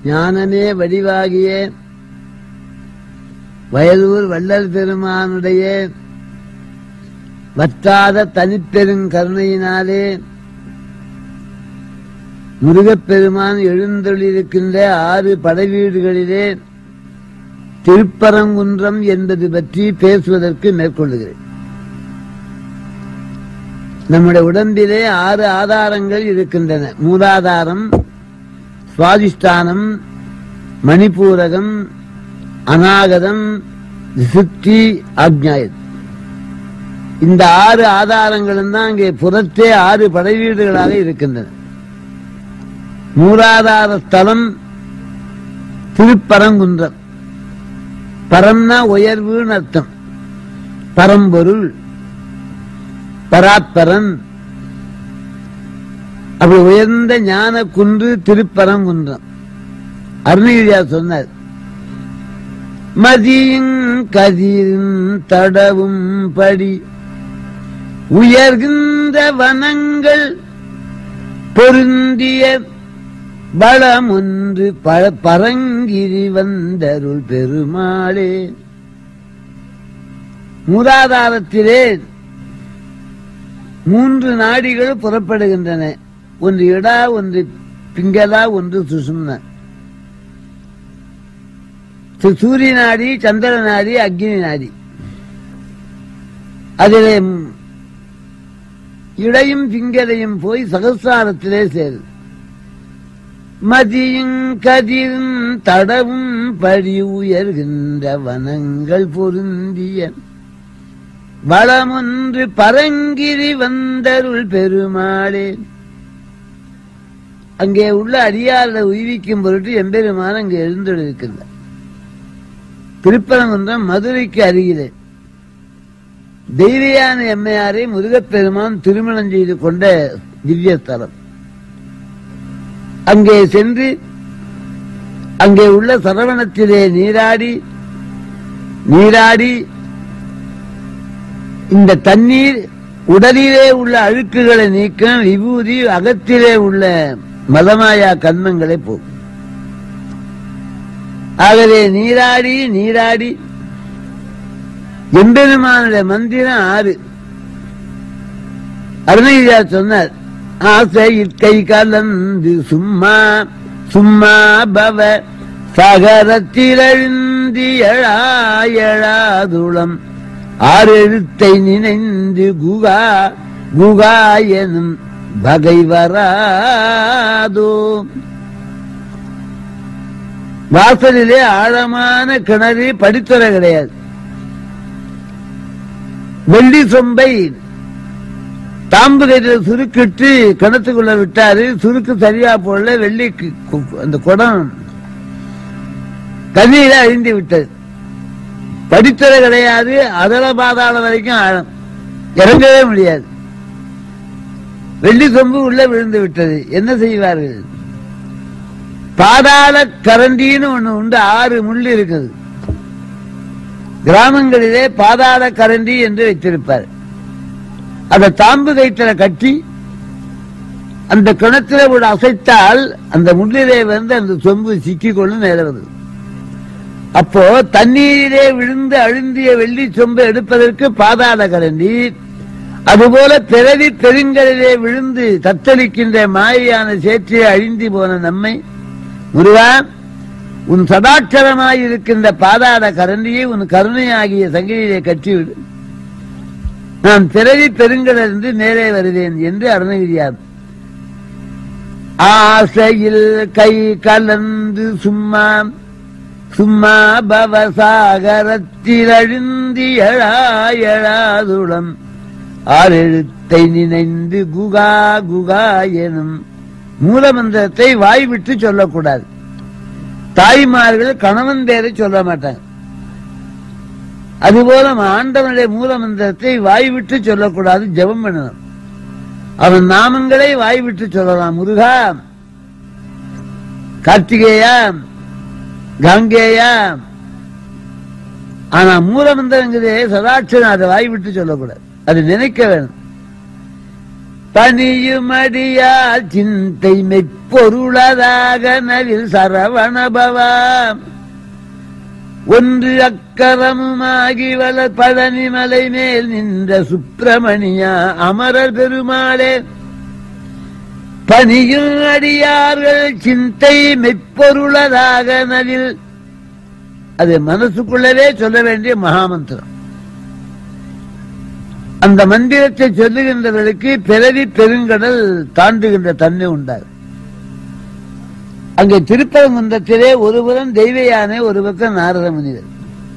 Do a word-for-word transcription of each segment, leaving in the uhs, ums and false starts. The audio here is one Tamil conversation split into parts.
ஞானமே வடிவாகிய வயலூர் வள்ளல் பெருமானுடைய வற்றாத தனிப்பெருங்கருணையினாலே முருகப்பெருமான் எழுந்தொழிருக்கின்ற ஆறு படைவீடுகளிலே திருப்பரங்குன்றம் என்பது பற்றி பேசுவதற்கு மேற்கொள்ளுகிறேன். நம்முடைய உடம்பிலே ஆறு ஆதாரங்கள் இருக்கின்றன. மூலாதாரம், சுவாதிஷ்டானம், மணிப்பூரகம், அநாகதம், சித்தி, ஆக்ஞாயம். இந்த ஆறு ஆதாரங்களும் தான் இங்கே புறத்தே ஆறு படைவீடுகளாக இருக்கின்றன. மூலாதார ஸ்தலம் திருப்பரங்குன்றம். பரம்னா உயர்வுன்னு அர்த்தம். பரம்பொருள், பராத்பரன். அப்படி உயர்ந்த ஞான குன்று திருப்பரங்குன்றம். அருணகிரியார் சொன்னார், மதியும் கதிரும் தடவும் படி உயர்கின்ற வனங்கள் பொருந்திய பலம் ஒன்று பரங்கிரி வந்தருள் பெருமாளே. மூலாதாரத்திலே மூன்று நாடிகள் புறப்படுகின்றன. ஒன்று இடா, ஒன்று பிங்களா, ஒன்று சுஷும்னா. சூரிய நாடி, சந்திர நாடி, அக்னி நாடி. அதிலே இடையும் பிங்கலையும் போய் சகஸ்ராரத்திலே சேரு. மதியும் கதிரும் தடவும் படி உயர்கின்ற வனங்கள் பொருந்திய வளமொன்று பரங்கிரி வந்தருள் பெருமாளே. அங்கே உள்ள அடியாரை உய்விக்கும் பொருட்டு எம்பெருமான் அங்கே எழுந்தொழிருக்கின்றார். திருப்பரங்குன்றம் மதுரைக்கு அருகிலே தெய்வயான எம்மையாரை முருகப்பெருமான் திருமணம் செய்து கொண்ட திவ்ய ஸ்தலம். அங்கே சென்று அங்கே உள்ள சரவணத்திலே நீராடி நீராடி இந்த தண்ணீர் உடலிலே உள்ள அழுக்குகளை நீக்கும், விபூதி அகத்திலே உள்ள மதமாயா கண்மங்களை போகும். ஆகவே நீராடி நீராடி எம்பெருமானுடைய மந்திரம் ஆறு. அருணகிரியார் சொன்னார், ஆசை கை கலந்து சும்மா சும்மா பவ சகரத்திலழுந்தி எழாயழாதுளம் ஆறெழுத்தை நினைந்து குகா குகா எனும் பகை வராதோ. வாசலிலே ஆழமான கிணறு, படித்துறை கிடையாது. வெள்ளி சொம்பை தாம்பு கையில் சுருக்கிட்டு கிணத்துக்குள்ள விட்டாரு. சுருக்கு சரியா போடல, வெள்ளி அந்த குடம் தண்ணீர அழிந்து விட்டது. படித்துறை கிடையாது. அதல பாதாளம் வரைக்கும் ஆழம், இறங்கவே முடியாது. வெள்ளி சொம்பு உள்ள விழுந்து விட்டது. என்ன செய்வார்கள்? பாதாள கரண்டின்னு ஒண்ணு உண்டு. ஆறு முள் இருக்குது. கிராமங்களிலே பாதாள கரண்டி என்று வைத்திருப்பார். அதை தாம்பு கைத்தல கட்டி அந்த கிணத்துல ஒரு அசைத்தால் அந்த முள்ளிலே வந்து அந்த சொம்பு சிக்கிக்கொண்டு மேல வருது. அப்போ தண்ணீரிலே விழுந்து அழுந்திய வெள்ளி சொம்பு எடுப்பதற்கு பாதாள கரண்டி, அதுபோல பிறவி பெருங்கலிலே விழுந்து தத்தளிக்கின்ற மாயான சேற்றிலே அழிந்து போன நம்மை முருகா, உன் சதாட்சரமாயிருக்கின்ற பாதாள கரண்டியை உன் கருணையாகிய சங்கிலிலே கட்டிவிடு, நான் பிறவி பெருங்கலிருந்து மேலே வருவேன் என்று அருணகிரியார். ஆசையில் கை கலந்து சும்மா சும்மா பவசாகரத்தில் அழுந்தி எழாயழாதுளம் ஆறெழுத்தை நினைந்து குகா குகா எனும் மூலமந்திரத்தை வாய் விட்டு சொல்லக்கூடாது. தாய்மார்கள் கணவன் பேரை சொல்ல மாட்டாங்க. அதுபோல ஆண்டவனுடைய மூலமந்திரத்தை வாய் விட்டு சொல்லக்கூடாது, ஜெபம் பண்ணணும். அவன் நாமங்களை வாய் விட்டு சொல்லலாம். முருகா, கார்த்திகேயா, கங்கேயா. ஆனா மூலமந்திரங்கிறதே சதாட்சரம், அதை வாய் விட்டு சொல்லக்கூடாது, அது நினைக்க வேணும். பணியுமடியால் சிந்தை மெய்ப்பொருளதாக நவில் சரவணபவாம் ஒன்று அக்கரமுமாகி வளர் பழனிமலை மேல் நின்ற சுப்பிரமணியா அமரர் பெருமாளே பணியும் அடியார்கள் சிந்தை மெய்ப்பொருளதாக நவில். அது மனசுக்குள்ளவே சொல்ல வேண்டிய மகாமந்திரம். அந்த மந்திரத்தை சொல்லுகின்றவர்களுக்கு பிறவி பெருங்கடல் தாண்டுகின்ற தன்மை உண்டாகும். அங்கே திருப்பரங்குன்றத்திலே ஒருபுறம் தெய்வ யானை, ஒரு பக்கம் நாரத முனிவர்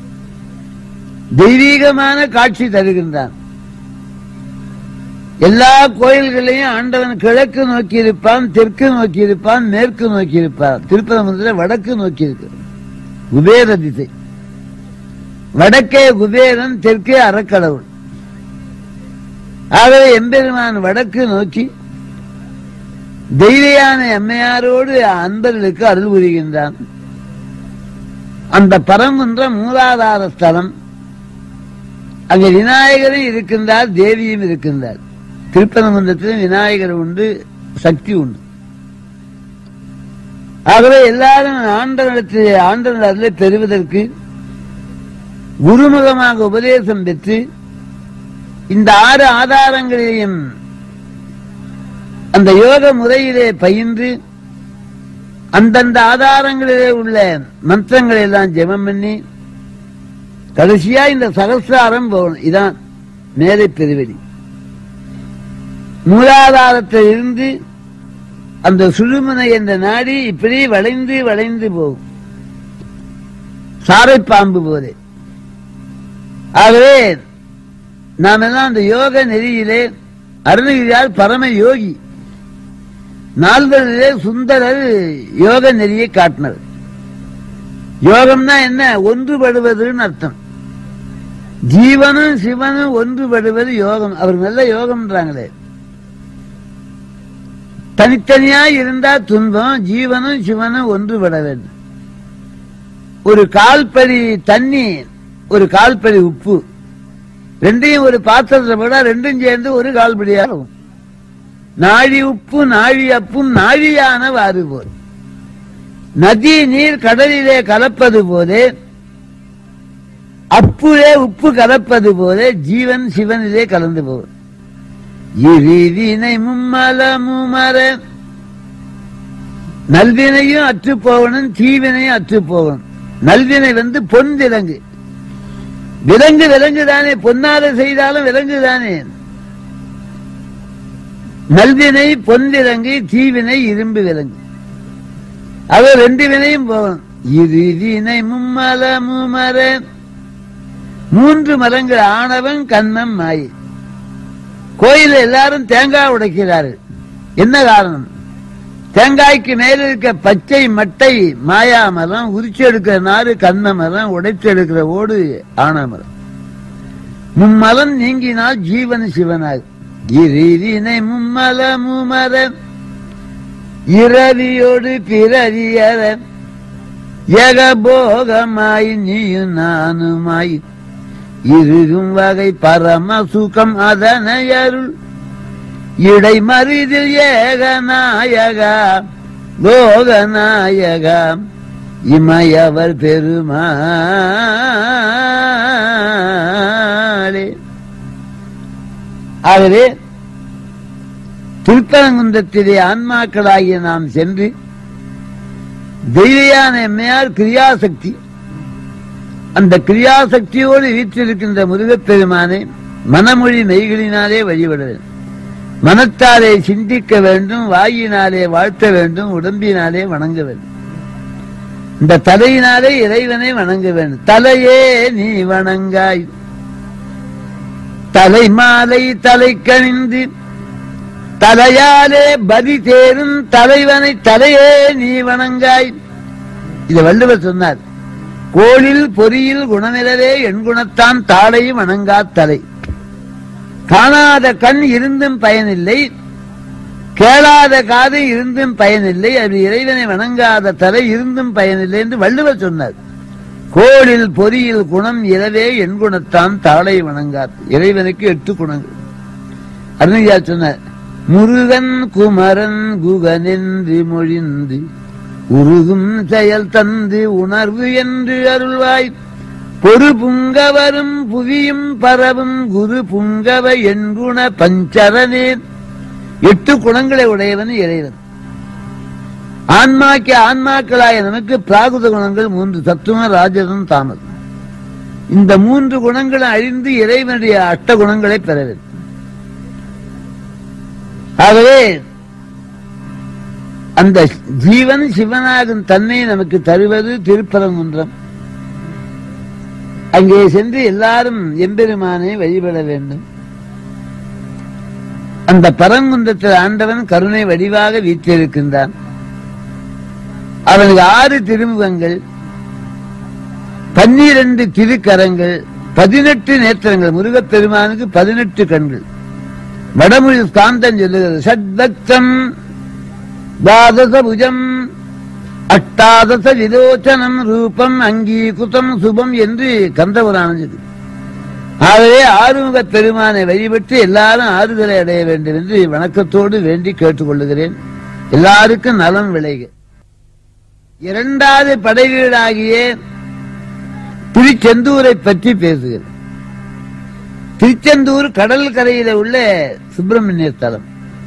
தெய்வீகமான காட்சி தருகின்றான். எல்லா கோயில்களையும் ஆண்டவன் கிழக்கு நோக்கி இருப்பான், தெற்கு நோக்கி இருப்பான், மேற்கு நோக்கி இருப்பான். திருப்பரங்குன்றத்தில் வடக்கு நோக்கி இருக்கு, குபேர திசை. வடக்கே குபேரன், தெற்கே அறக்கடவுள். ஆகவே எம்பெருமான் வடக்கு நோக்கி தெய்வயான அம்மையாரோடு அன்பர்களுக்கு அருள் புரிகின்றான். அந்த பரங்குன்றம் மூலாதார ஸ்தலம். அங்கே விநாயகரும் இருக்கின்றார், தேவியும் இருக்கின்றார். திருப்பரங்குன்றத்திலும் விநாயகர் உண்டு, சக்தி உண்டு. ஆகவே எல்லாரும் ஆண்டவனிடத்தில் ஆண்டவன் அருளை பெறுவதற்கு குருமுகமாக உபதேசம் பெற்று இந்த ஆறு ஆதாரங்களையும் அந்த யோக முறையிலே பயின்று அந்தந்த ஆதாரங்களிலே உள்ள மந்திரங்களை எல்லாம் ஜெபம் பண்ணி கடைசியா இந்த சகஸ்ராரம் போகணும். இதான் மேலை பெருவெளி. மூலாதாரத்தில் இருந்து அந்த சுழுமுனை என்ற நாடி இப்படி வளைந்து வளைந்து போகும், சாரைப்பாம்பு போதே. ஆகவே நாம் எல்லாம் அந்த யோக நெறியிலே அருணகிரியார் பரம யோகி, நால்வரிலே சுந்தரர் யோக நெறியை காட்டினர். யோகம்னா என்ன? ஒன்றுபடுவதுன்னு அர்த்தம். ஜீவனும் சிவனும் ஒன்றுபடுவது யோகம். அவர் நல்ல யோகம்ன்றாங்களே. தனித்தனியா இருந்தா துன்பம், ஜீவனும் சிவனும் ஒன்றுபட வேண்டும். ஒரு கால்படி தண்ணி, ஒரு கால்படி உப்பு, ரெண்டையும் ஒரு பாத்திரத்தில் போட ரெண்டும் சேர்ந்து ஒரு கால்படியாகும். நாழி உப்பு நாழி அப்பும் நாழியான வாறு போல். நதி நீர் கடலிலே கலப்பது போதே, அப்புலே உப்பு கலப்பது போதே ஜீவன் சிவனிலே கலந்து போவது. இருவினை மும்மல முமர, நல்வினையும் அற்று போகணும், தீவினையும் அற்று போகணும். நல்வினை வந்து பொன் விலங்கு. விலங்கு விலங்குதானே, பொன்னால செய்தாலும் விலங்குதானே. நல்வினை பொன் விலங்கு, தீவினை இரும்பு விலங்கு. அது ரெண்டு வினையும் போகணும். இருவினை மும்மல முமர, மூன்று மரங்கள் ஆணவன் கண்ணம் மாயை. கோயில எல்லாரும் தேங்காய் உடைக்கிறார்கள். என்ன காரணம்? தேங்காய்க்கு மேல இருக்க பச்சை மட்டை மாயா மரம், உரிச்சு எடுக்கிற நாறு கண்ண மரம், உடைச்சு எடுக்கிற ஓடு ஆன மரம். மும்மலம் நீங்கினால் ஜீவன் சிவனாக. இருவினை மும்மல முமர, இரவியோடு பிறவியற, ஏகபோகமாய் நீயும் நானுமாய் இருக்கும் வகை பரம சுகம் அதனையருள் இடை மறிதில் ஏகநாயகா லோகநாயகா இமையவர் பெருமாளே. ஆகவே திருப்பரங்குன்றத்திலே ஆன்மாக்களாகிய நாம் சென்று தெய்வயான எம்மையார் கிரியாசக்தி, அந்த கிரியாசக்தியோடு வீற்றிருக்கின்ற முருகப்பெருமானை மனமொழி மெய்களினாலே வழிபட வேண்டும். மனத்தாலே சிந்திக்க வேண்டும், வாயினாலே வாழ்த்த வேண்டும், உடம்பினாலே வணங்க வேண்டும். இந்த தலையினாலே இறைவனை வணங்க வேண்டும். தலையே நீ வணங்காய், தலை மாலை தலை கணிந்து தலையாலே பதி தேரும் தலைவனை தலையே நீ வணங்காய். இதை வள்ளுவர் சொன்னார். கோளில் பொறியில் குணமிலவே என் குணத்தான் தாளையும் வணங்கா தலை. காணாத கண் இருந்தும் பயனில்லை, கேளாத காது இருந்தும் பயனில்லை, அது இறைவனை வணங்காத தலை இருந்தும் பயனில்லை என்று வள்ளுவர் சொன்னார். கோளில் பொறியில் குணம் இலவே என் குணத்தான் தாளை வணங்காது. இறைவனுக்கு எட்டு குணங்கள். அருணையா சொன்னார். முருகன் குமரன் குகனென்று மொழிந்து உருகும் செயல் தந்து உணர்வு என்று அருள்வாய் பொறு புங்கவரும் புவியும் பரவும் குரு புங்கவ எண்குண பஞ்சரனே. எட்டு குணங்களை உடையவன் இறைவன். ஆன்மாக்கு ஆன்மாக்களாய நமக்கு பிராகுத குணங்கள் மூன்று, சத்துவம் ராஜதம் தாமதம். இந்த மூன்று குணங்களை அழிந்து இறைவனுடைய அஷ்ட குணங்களை பெற வேண்டும். ஆகவே அந்த ஜீவன் சிவனாகும் தன்னை நமக்கு தருவது திருப்பரங்குன்றம். அங்கே சென்று எல்லாரும் எம்பெருமானை வழிபட வேண்டும். அந்த பரங்குன்றத்தில் ஆண்டவன் கருணை வடிவாக வீற்றிருக்கின்றான். அவனுக்கு ஆறு திருமுகங்கள், பன்னிரண்டு திருக்கரங்கள், பதினெட்டு நேத்திரங்கள். முருகப்பெருமானுக்கு பதினெட்டு கண்கள். வடமொழி ஸ்காந்தம் சொல்லுகிறது சத்பக்தம் துவாதச புஜம் அஷ்டாதச விலோச்சனம் ரூபம் அங்கீகுதம் சுபம் என்று கந்தபுராணம் சொல்லு. ஆகவே ஆறுமுக பெருமானை வழிபட்டு எல்லாரும் ஆறுதலை அடைய வேண்டும் என்று வணக்கத்தோடு வேண்டி கேட்டுக்கொள்ளுகிறேன். எல்லாருக்கும் நலம் விளைக. இரண்டாவது படைவீடாகிய திருச்செந்தூரை பற்றி பேசுகிறேன். திருச்செந்தூர் கடல் கரையில உள்ள சுப்பிரமணிய தலம்.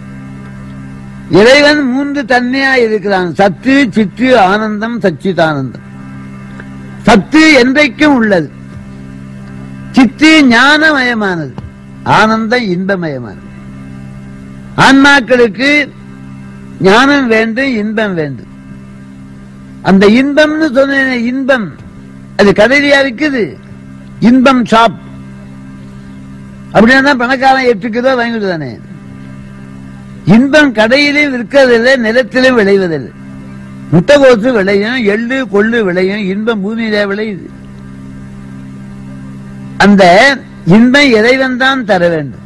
இறைவன் மூன்று தன்மையா இருக்கிறான். சத்து, சித்து, ஆனந்தம், சச்சிதானந்தம். சத்து என்றைக்கும் உள்ளது. சித்து ஞானமயமானது, ஆனந்தம் இன்பமயமானது. ஆன்மாக்களுக்கு ஞானம் வேண்டும், இன்பம் வேண்டும். அந்த இன்பம்னு சொன்ன இன்பம் அது கடையியா இருக்குது. இன்பம் ஷாப் அப்படின்னா பணக்காரன் எட்டு கிலோ வாங்கிட்டு தானே. இன்பம் கடையிலும் விற்கிறதில்லை, நிலத்திலும் விளைவதில்லை. முட்டைகோசு விளையும், எள்ளு கொள்ளு விளையும், இன்பம் பூமியில விளையுது. அந்த இன்பம் இறைவன் தான் தர வேண்டும்.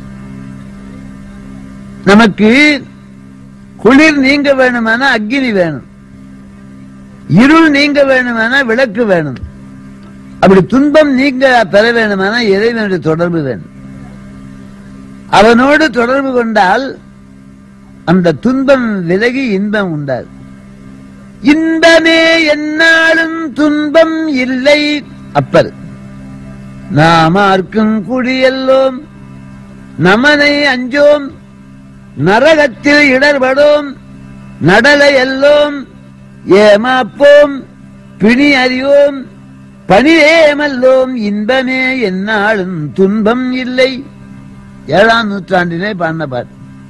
நமக்கு குளிர் நீங்க வேணுமான அக்னி வேணும், இருள் நீங்க வேணுமான விளக்கு வேணும். அப்படி துன்பம் நீங்க பெற வேணுமான இறைவனுடைய தொடர்பு வேணும். அவனோடு தொடர்பு கொண்டால் அந்த துன்பம் விலகி இன்பம் உண்டாது. இன்பமே என்னாலும் துன்பம் இல்லை அப்பர். நாமார்க்கும் குடியெல்லோம் நமனை அஞ்சோம் நரகத்தில் இடர்படோம் நடலை எல்லோம் ஏமாப்போம் பிணி அறியோம் பணியேமல்லோம் இன்பமே என்னாலும் துன்பம் இல்லை. ஏழாம் நூற்றாண்டிலே பாடின பாட்டு.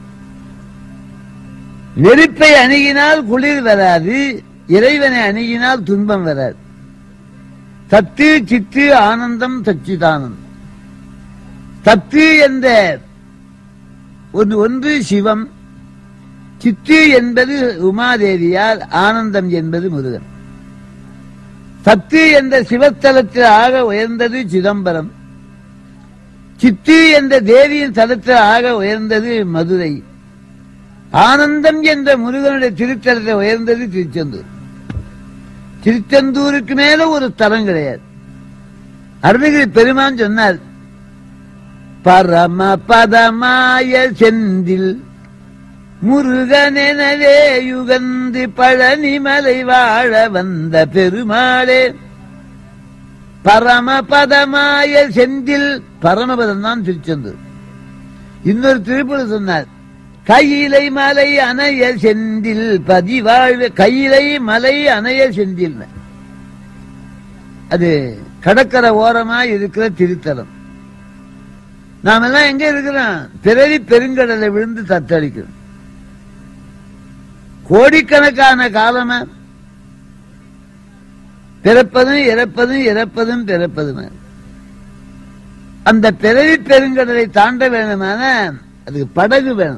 நெருப்பை அணுகினால் குளிர் வராது, இறைவனை அணுகினால் துன்பம் வராது. சத்து, சித்து, ஆனந்தம், சச்சிதானந்தம். சத்து என்ற ஒன்று ஒன்று சிவம், சித்து என்பது உமாதேவியார், ஆனந்தம் என்பது முருகன். சத்து என்ற சிவஸ்தலத்தில் ஆக உயர்ந்தது சிதம்பரம். சித்து என்ற தேவியின் தலத்தில் ஆக உயர்ந்தது மதுரை. ஆனந்தம் என்ற முருகனுடைய திருத்தலத்தில் உயர்ந்தது திருச்செந்தூர். திருச்செந்தூருக்கு மேல ஒரு தலம் கிடையாது. அருணகிரி பெருமான் சொன்னார், பரம பதமாய செந்தில் முருகனெனவே யுகந்து பழனிமலை வாழ வந்த பெருமாளே. பரமபதமாய செந்தில், பரமபதம் தான் திருச்செந்தூர். இன்னொரு திருப்பூர் சொன்னார், கையிலை மலை அணைய செந்தில் பதிவாழ்வ. கையிலை மலை அணைய செந்தில் அது கடற்கரை ஓரமா இருக்கிற திருத்தலம். நாம எல்லாம் எங்க இருக்கிறோம்? பிறவி பெருங்கடலை விழுந்து தத்தளிக்கிறோம். கோடிக்கணக்கான காலமா பிறப்பதும் இறப்பதும் இறப்பதும் பிறப்பதும். அந்த பிறவி பெருங்கடலை தாண்ட வேணுமான அதுக்கு படகு வேணும்.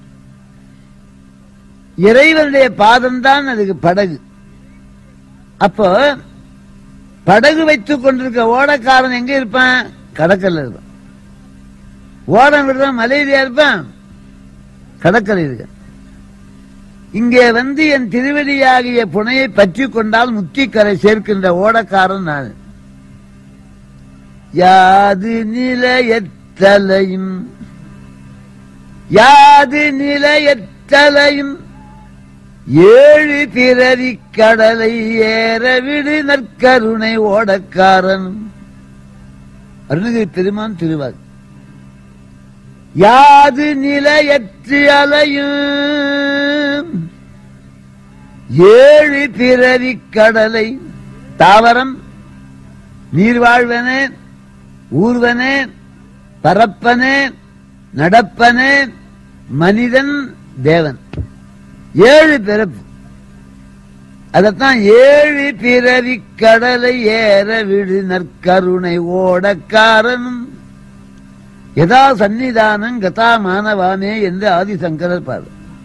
இறைவனுடைய பாதம் தான் அதுக்கு படகு. அப்போ படகு வைத்துக் கொண்டிருக்க ஓடக்காரன் எங்க இருப்பான்? கடற்கரையில் இருப்பான். ஓடம் விடுறான் மலையில இருப்பான், கடற்கரை இருக்க. இங்கே வந்து என் திருவடியாகிய புனையை பற்றி கொண்டால் முத்திக்கரை சேர்க்கின்ற ஓடக்காரன் நான். யாது நிலையத்தலையும் யாது நிலையற்றலையும் ஏழு பிறவி கடலை ஏற விடு நற்கருணை ஓடக்காரன். அருணகிரி பெருமான் திருவார். யாது நிலையற்று அலையும் ஏழு பிறவி கடலை, தாவரம் நீர்வாழ்வனே, ஊர்வனே, பரப்பனே, நடப்பனே, மனிதன், தேவன், ஏழு பிறப்பு. அதத்தான் ஏழு பிறவி கடலை ஏற விடு நற்கருணை ஓடக்காரனும் யதா சந்நிதானம் கதா மானவானே என்று ஆதிசங்கரர் பாரு.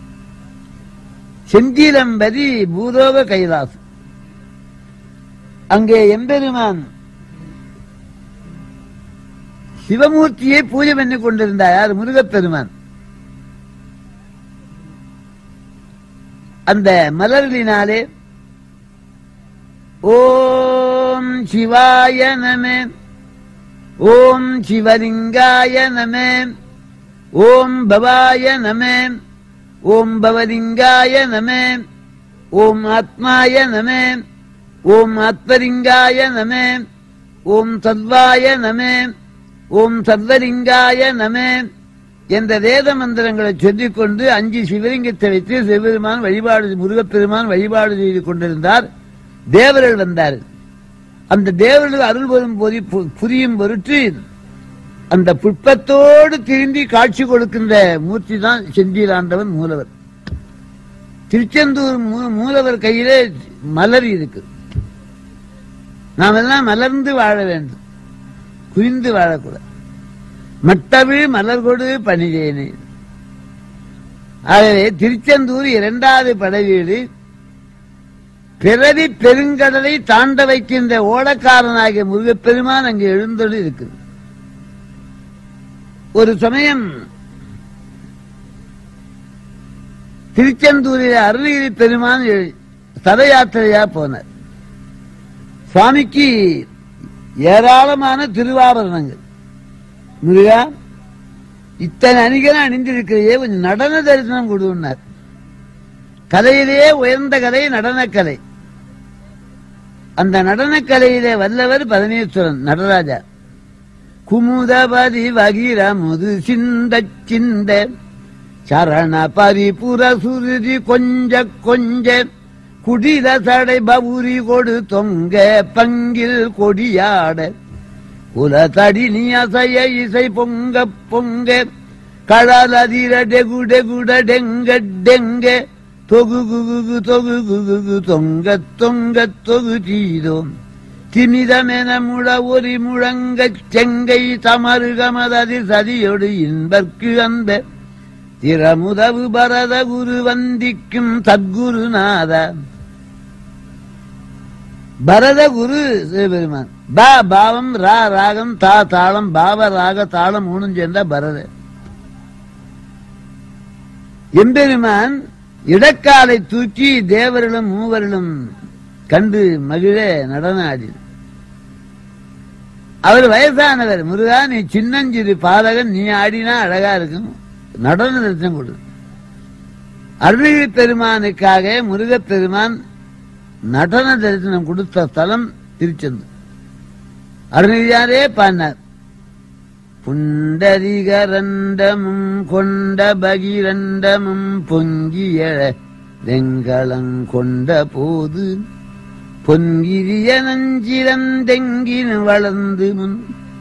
செந்திலம்பதி பூலோக கைலாசம். அங்கே எம்பெருமான் சிவமூர்த்தியை பூஜை பண்ணி கொண்டிருந்தார். யார்? முருகப்பெருமான். அந்த மலர்களினாலே ஓம் சிவாய நமே, ஓம் சிவலிங்காய நமே, ஓம் பவாய நமே, ஓம் பவலிங்காய நமே, ஓம் ஆத்மாய நமே, ஓம் ஆத்மலிங்காய நமே, ஓம் சத்வாய நமே, ஓம் சர்வலிங்காய நமே என்ற வேத மந்திரங்களை சொல்லிக் கொண்டு அஞ்சு சிவலிங்கத்தை வைத்து சிவபெருமான் வழிபாடு, முருகப்பெருமான் வழிபாடு செய்து கொண்டிருந்தார். தேவர்கள் வந்தார். அந்த தேவர்கள் அருள் வரும் போது புரியும் பொருட்டு அந்த புட்பத்தோடு திரும்பி காட்சி கொடுக்கின்ற மூர்த்தி தான் செந்திலாண்டவன் மூலவர். திருச்செந்தூர் மூலவர் கையிலே மலர் இருக்கு. நாம் எல்லாம் மலர்ந்து வாழ வேண்டும், குவிந்து வாழக்கூடாது. மட்டவிழ் மலர்கொடு பணிதேனே. ஆகவே திருச்செந்தூர் இரண்டாவது படைவீடு பிறவி பெருங்கடலை தாண்ட வைக்கின்ற ஓடக்காரனாகிய முருகப்பெருமான் அங்கு எழுந்தொழி இருக்குது. ஒரு சமயம் திருச்செந்தூரில் அருணகிரி பெருமான் சத யாத்திரையா போனார். சுவாமிக்கு ஏராளமான திருவாபரணங்கள். முருகா, இத்தனை அணிகளை அணிந்திருக்கிறையே, கொஞ்சம் நடன தரிசனம் கொடுனார். கலையிலேயே உயர்ந்த கலை நடனக்கலை. அந்த நடனக்கலையிலே வல்லவர் பரமேஸ்வரன் நடராஜா. குமுதபதி வகிர முது சிந்த சிந்த சரண பரிபுர சுருதி கொஞ்ச கொஞ்ச குடில சடை பவுரி கொடு தொங்க பங்கில் கொடியாட குல தடி நீ அசைய இசை பொங்க பொங்க கடல் அதிர டெகு டெகுட டெங்க டெங்க தொகு குகு தொகு குகு தொங்க தொங்க தொகு தீதோம் திமிதமென முழ ஒரு முழங்க செங்கை தமருகமதி சதியொடு இன்பர்க்கு அந்த திறமுதவு பரத குரு வந்திக்கும் சத்குருநாத. பரத குரு சிவபெருமான். பா பாவம், ரா ராகம், தா தாளம், பாவ ராக தாளம் மூணும் சேர்ந்தா பரத. எம்பெருமான் இடக்காலை தூக்கி தேவர்களும் மூவர்களும் கண்டு மகிழ நடன ஆடி. அவர் வயசானவர். முருகா, நீ சின்னஞ்சிறு பாதகன், நீ ஆடினா அழகா இருக்கும், நடன தரிசனம் கொடு. அருணகிரி பெருமானுக்காக முருகப்பெருமான் நடன தரிசனம் கொடுத்த ஸ்தலம் திருச்செந்தூர். அருணகிரியாரே பாடினார். புண்டரிகரண்டமும் கொண்ட பகிரண்டமும் பொங்கிய வெங்களம் கொண்ட போது பொன்கிரிய நஞ்சிரந்தெங்கின் வளர்ந்து முன்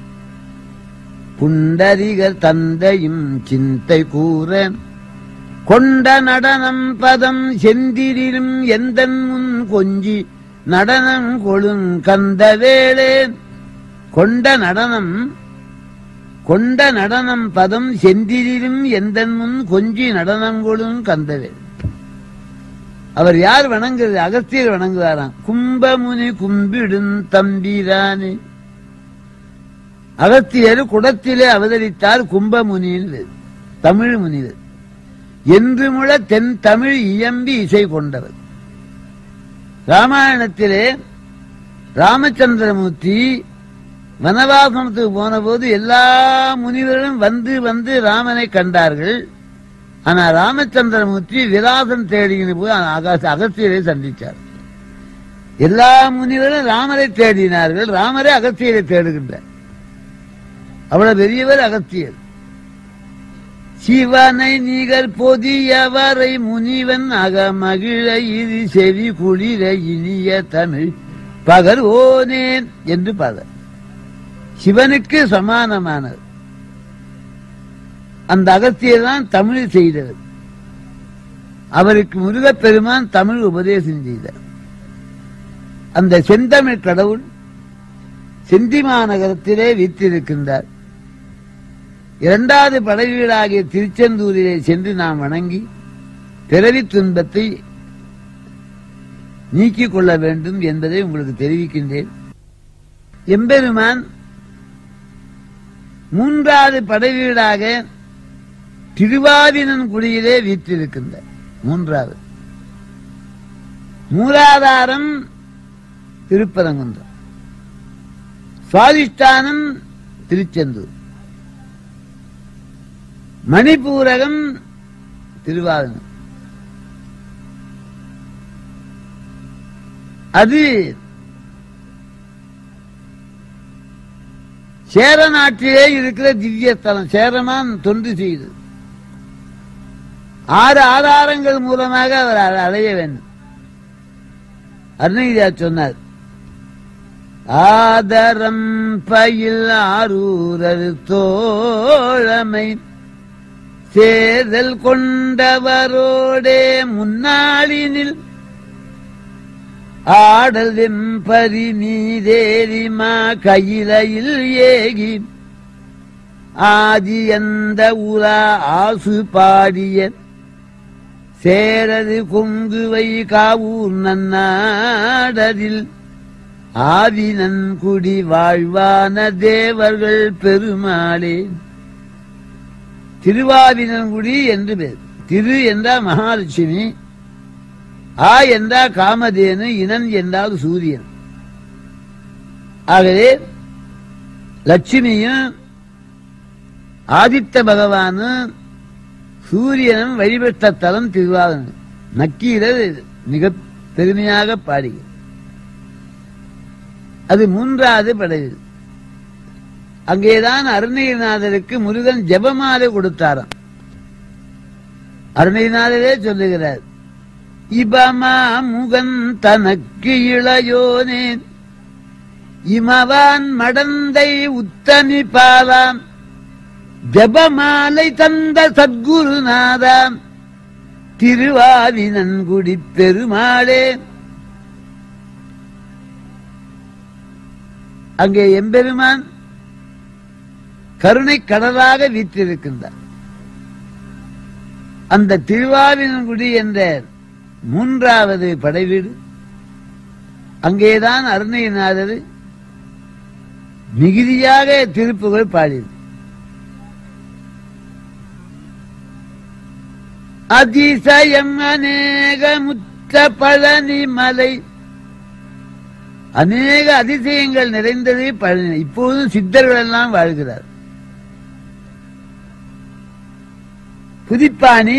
புண்டரிகர் தந்தையும் சிந்தை கூற கொண்ட நடனம் பதம் செந்திரிலும் எந்தன் முன் கொஞ்சி நடனம் கொழும் கந்த வேளே. கொண்ட நடனம் கொண்ட நடனம் பதம் செந்திரிலும் எந்தன் முன் கொஞ்சி நடனம் கொழும் கந்தவே. அவர் யார் வணங்குறது? அகஸ்தியர் வணங்குவாராம். கும்பமுனி கும்பிடும் தம்பிரானே. அகஸ்தியர் குடத்திலே அவதரித்தார். கும்பமுனியில் தமிழ் முனிவர். என்று முழ தென் தமிழ் இயம்பி இசை கொண்டவர். ராமாயணத்திலே ராமச்சந்திரமூர்த்தி வனவாசனத்துக்கு போன போது எல்லா முனிவர்களும் வந்து வந்து ராமனை கண்டார்கள். ஆனா ராமச்சந்திரமூர்த்தி விலாசம் தேடின்னு போய் அக- அகஸ்தியரை சந்திச்சார். எல்லா முனிவரும் ராமரை தேடினார்கள், ராமரே அகஸ்தியரை தேடுகின்றார். அவ்வளவு பெரியவர் அகஸ்தியர். சிவனை நிகர் பொதியவரை முனிவன் அகமகிழ இது செவி குளிர இனிய தமிழ் பகர்வோனேன் என்று பாடல். சிவனுக்கு சமானமானவர் அந்த அகஸ்தியர் தான் தமிழ் செய்தவர். அவருக்கு முருகப்பெருமான் தமிழ் உபதேசம் செய்தார். அந்த செந்தமிழ் கடவுள் செந்திமா நகரத்திலே வீற்றிருக்கின்றார். இரண்டாவது படை வீடாகிய திருச்செந்தூரிலே சென்று நாம் வணங்கி பிறவி துன்பத்தை நீக்கிக் கொள்ள வேண்டும் என்பதை உங்களுக்கு தெரிவிக்கின்றேன். எம்பெருமான் மூன்றாவது படை வீடாக திருவாவினன்குடியிலே வீற்றிருக்கின்றார். மூன்றாவது மூலாதாரம் திருப்பரங்குன்றம், சுவாதிஷ்டானம் திருச்செந்தூர், மணிப்பூரகம் திருவாவினன். அது சேர நாட்டிலே இருக்கிற திவ்யஸ்தலம். சேரமான் தொண்டு செய்து ஆறு ஆதாரங்கள் மூலமாக அவர் அடைய வேண்டும். அருணகிரியா சொன்னார், ஆதரம் பயில் ஆரூரர் தோழமை சேதல் கொண்டவரோடே முன்னாளினில் ஆடல் வெம்பரி நீதேரிமா கையிலையில் ஏகி ஆதி அந்த உலா ஆசு பாடிய சேரது கொங்குவை காவூர் நன்னாடரில் ஆவினன்குடி வாழ்வான தேவர்கள் பெருமாளே. திருவாவினன்குடி என்று பேர். திரு என்றால் மகாலட்சுமி, ஆ என்றால் காமதேனு, இனன் என்றால் சூரியன். ஆகவே லட்சுமியும் ஆதித்த பகவானும் சூரியனும் வழிபட்ட தலம் திருவாவினன். நக்கீரர் மிக பெருமையாக பாடுகிறார். அது மூன்றாவது படையில். அங்கேதான் அருணகிரிநாதருக்கு முருகன் ஜெபமாலை கொடுத்தாராம். அருணகிரிநாதரே சொல்லுகிறார், இபமா முகன் தனக்கு இளையோனேன் இமவான் மடந்தை உத்தமி பாலாம் ஜபமாலை தந்த சத்குருநாதாம் திருவாவினன்குடி பெருமாளே. அங்கே எம்பெருமான் கருணை கடலாக வீற்றிருக்கின்றார். அந்த திருவாவினன்குடி என்ற மூன்றாவது படைவீடு, அங்கேதான் அருணகிரிநாதர் மிகுதியாக திருப்புகழ் பாடியது. அதிசயம் அநேக முத்த பழனி மலை, அநேக அதிசயங்கள் நிறைந்தது பழனி. இப்போதும் சித்தர்கள் எல்லாம் வாழ்கிறார். புதிப்பாணி,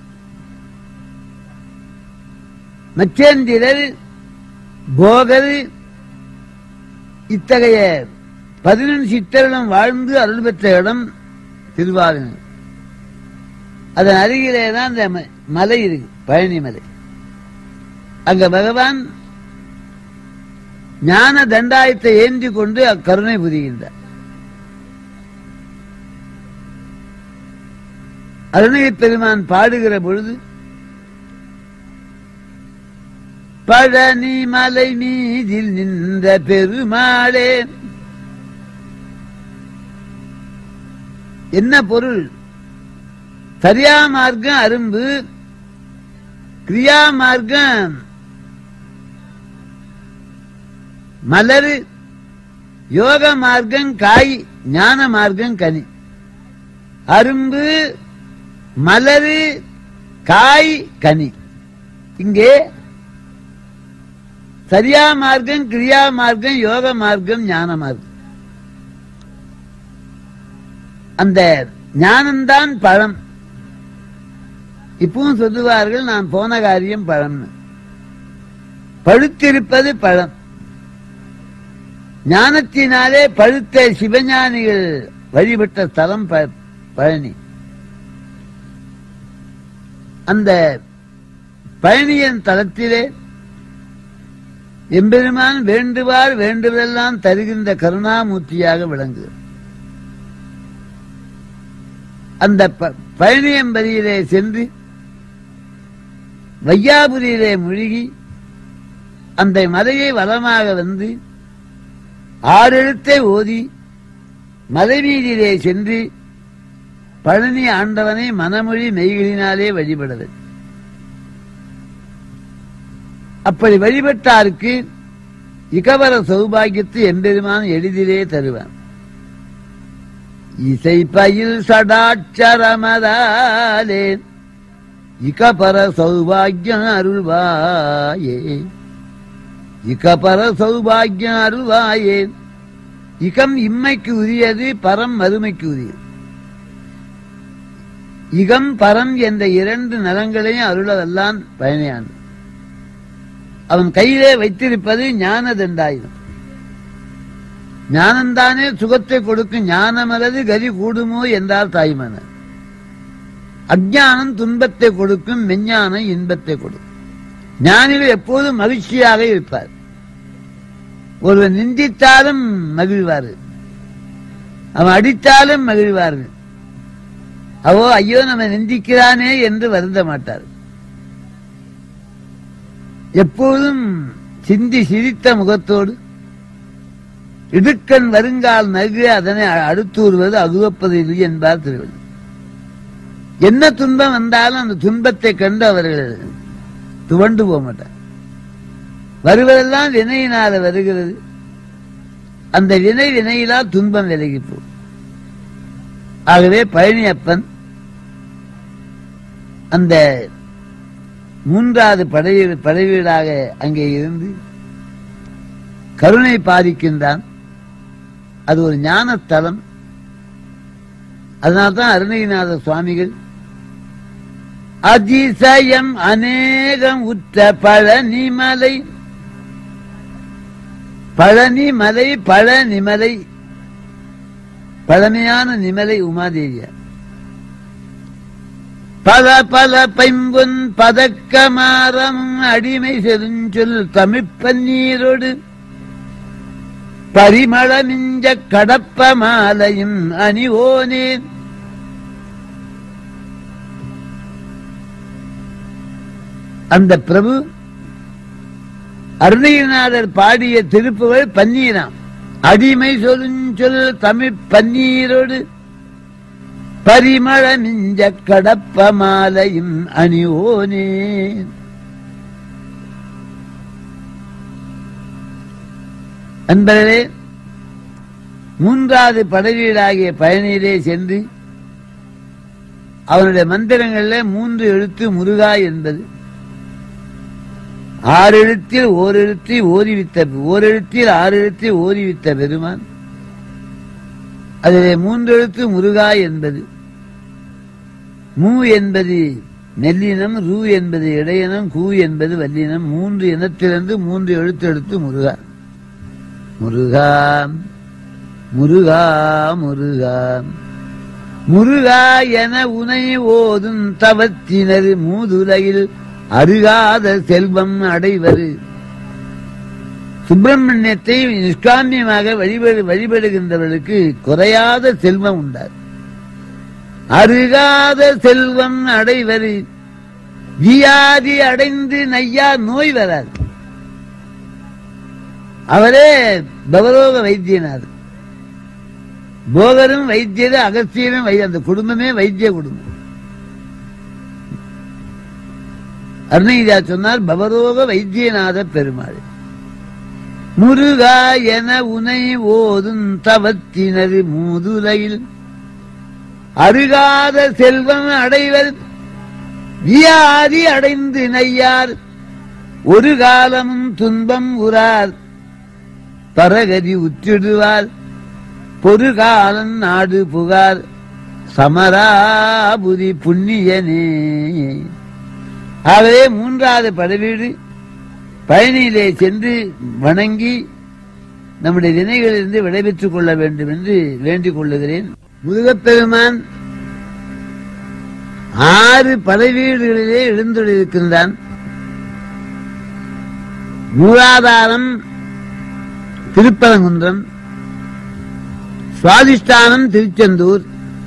மச்சேந்திரர், போகர் இத்தகைய பதினெண்டு சித்தர்களும் வாழ்ந்து அருள் பெற்ற இடம் திருவாவினன். அதன் அருகிலே தான் அந்த மலை இருக்கு, பழனி மலை. அங்க பகவான் ஞான தண்டாயத்தை ஏந்தி கொண்டு அக்கருணை புரிகின்றார். அருணகிரி பெருமான் பாடுகிற பொழுது பழனி மலை மீதில் நின்ற பெருமாளே. என்ன பொருள்? சரியா மார்க்கம் அரும்பு, கிரியா மார்க்கம் மலர், யோக மார்க்கம் காய், ஞான மார்க்கம் கனி. அரும்பு, மலரு, காய், கனி. இங்கே சரியா மார்க்கம், கிரியா மார்க்கம், யோக மார்க்கம், ஞான மார்க்கம். அந்த ஞானம்தான் பழம். இப்பவும் சொல்லுவார்கள், நான் போன காரியம் பழம். பழுத்திருப்பது பழம். ஞானத்தினாலே பழுத்த சிவஞானிகள் வழிபட்ட ஸ்தலம் பழனி. அந்த பழனியின் தலத்திலே எம்பெருமான் வேண்டுவார் வேண்டுவதெல்லாம் தருகின்ற கருணாமூர்த்தியாக விளங்குகிறது. அந்த பழனியம்பதியிலே சென்று வையாபுரியிலே மூழ்கி அந்த மலையை வலமாக வந்து ஆறெழுத்தை ஓதி மலைவீதியிலே சென்று பழனி ஆண்டவனை மனமொழி மெய்களினாலே வழிபடுவது. அப்படி வழிபட்டாருக்கு இகவர சௌபாகியத்தை எம்பெருமான் எளிதிலே தருவான். இசை பயில் சடாட்சரமதாலே இகபர சௌபாகியம் அருள்வாயே, இகபர சௌபாகியம் அருள்வாயே. இகம் இம்மைக்கு உரியது, பரம் மறுமைக்கு உரியது. இகம் பரம் என்ற இரண்டு நலங்களையும் அருளவல்லான் பயணியான். அவன் கையிலே வைத்திருப்பது ஞான தண்டாயுதம். ஞானந்தானே சுகத்தை கொடுக்கும். ஞானமல்லது கதி கூடுமோ என்றால் தாய்மன. அஞ்ஞானம் துன்பத்தை கொடுக்கும், மெஞ்ஞானம் இன்பத்தை கொடுக்கும். ஞானிகள் எப்போதும் மகிழ்ச்சியாக இருப்பார். ஒருவன் நிந்தித்தாலும் மகிழ்வார்கள், அவன் அடித்தாலும் மகிழ்வார்கள். அவோ ஐயோ நம்ம நிந்திக்கிறானே என்று வருந்த மாட்டார். எப்போதும் சிந்தி சிரித்த முகத்தோடு இடுக்கண் வருங்கால் நல்கு அதனை அடுத்தூறுவது அகுவப்பது இல்லை என்பார் திருவள்ளுவர். என்ன துன்பம் வந்தாலும் அந்த துன்பத்தை கண்டு அவர்கள் துவண்டு போக மாட்டார். வருவதெல்லாம் வினையினால வருகிறது. அந்த வினை வினையிலால் துன்பம் விலகி போகும். ஆகவே பழனியப்பன் அந்த மூன்றாவது படை படைவீடாக அங்கே இருந்து கருணை பாதிக்கின்றான். அது ஒரு ஞானத்தலம். அதனால்தான் அருணகிரிநாத சுவாமிகள் அதிசயம் அநேகம் உற்ற பழனிமலை, பழனிமலை பழனிமலை, பழமையான நிமலை உமாதேவியார். பல பல பைம்பொன் பதக்கமாரம் அடிமை செருஞ்சொல் தமிழ்ப்பன்னீரோடு பரிமளமிஞ்ச கடப்ப மாலையும் அணிவோனே. அந்த பிரபு அருணகிரிநாதர் பாடிய திருப்புகழ் பன்னீராம். அடிமை சொல் தமிழ் பன்னீரோடு பரிமளமிஞ்ச கடப்ப மாலையும் அணிவோனே. அன்பர்களே, மூன்றாவது படைவீடாகிய பழனியிலே சென்று அவனுடைய மந்திரங்களில் மூன்று எழுத்து முருகா என்பது. ஆறு எழுத்தில் ஓரெழுத்தை ஓதிவித்த ஓரெழுத்தில் ஆறு எழுத்தை ஓதிவித்த பெருமான். அதிலே மூன்று எழுத்து முருகா என்பது. மூ என்பது மெல்லினம், ரூ என்பது இடையினம், கூ என்பது வல்லினம். மூன்று இனத்திலிருந்து மூன்று எழுத்து எடுத்து முருகா. முருகா முருகா முருகா முருகா என உனை ஓதும் தவத்தினர் மூதுலகில் அருகாத செல்வம் அடைவது. சுப்பிரமணியத்தை நிஷ்காமியமாக வழிபடு வழிபடுகின்றவர்களுக்கு குறையாத செல்வம் உண்டார். அருகாத செல்வம் அடைவது. வியாதி அடைந்து நையா நோய் வராது. அவரே பவரோக வைத்தியனார். போகரும் வைத்தியரும் அகஸ்தியரும் அந்த குடும்பமே வைத்திய குடும்பம். அருணகிரியா சொன்னார், பவரோக வைத்தியநாத பெருமாள். முருகா என உனை ஓதும் தவத்தினர் மூதுலையில் அருகாத செல்வம் அடைவர். வியாதி அடைந்து நையார் ஒரு காலமும் துன்பம் உறார். பரகதி உற்றிடுவார் பொறுகாலன் நாடு புகார். சமராபுரி புண்ணியனே. ஆகவே மூன்றாவது படைவீடு பழனியிலே சென்று வணங்கி நம்முடைய வினைகளிலிருந்து விடைபெற்றுக் கொள்ள வேண்டும் என்று வேண்டிக் கொள்ளுகிறேன். முருகப்பெருமான் ஆறு படைவீடுகளிலே எழுந்துள்ளிருக்கின்றான். மூலாதாரம் திருப்பரங்குன்றம், சுவாதிஷ்டானம் திருச்செந்தூர்,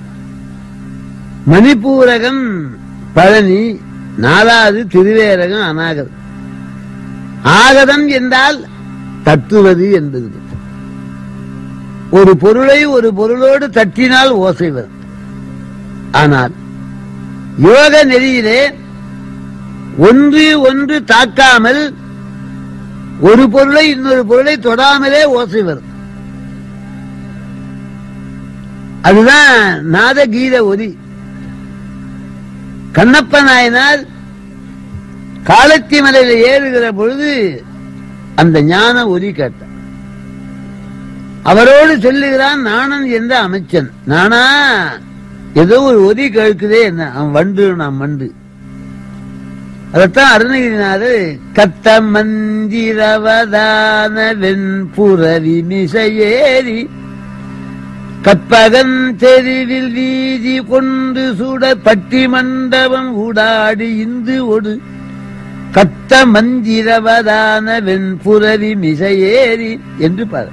மணிப்பூரகம் பழனி, நாலாவது திருவேரகம் அநாகதம். ஆகதம் என்றால் தட்டுவது என்பது. ஒரு பொருளை ஒரு பொருளோடு தட்டினால் ஓசை வரும். ஆனால் யோக நெறியிலே ஒன்று ஒன்று தாக்காமல் ஒரு பொருளை இன்னொரு பொருளை தொடாமலே ஓசை வரும். அதுதான் நாதகீத ஒலி. கண்ணப்ப நாயனார் காலத்தி மலையில ஏறுகிற பொழுது அந்த ஞான ஒலி கேட்டார். அவரோடு சொல்லுகிறான் நாணன் என்ற அமைச்சன். நானா ஏதோ ஒரு ஒலி கேட்குதே, என்ன அவன் வண்டு நான் மண்டு. அதத்தான் அருணகிரிநாதர் கத்த மந்திரவதான வெண்புறவி மிசையேறி கற்பகன் தெருவில் வீதி கொண்டு சுட பட்டி மண்டபம் ஊடாடி இந்து ஒடு கத்த மந்திரவதான வெண்புறவி மிசையேறி என்று பாரு.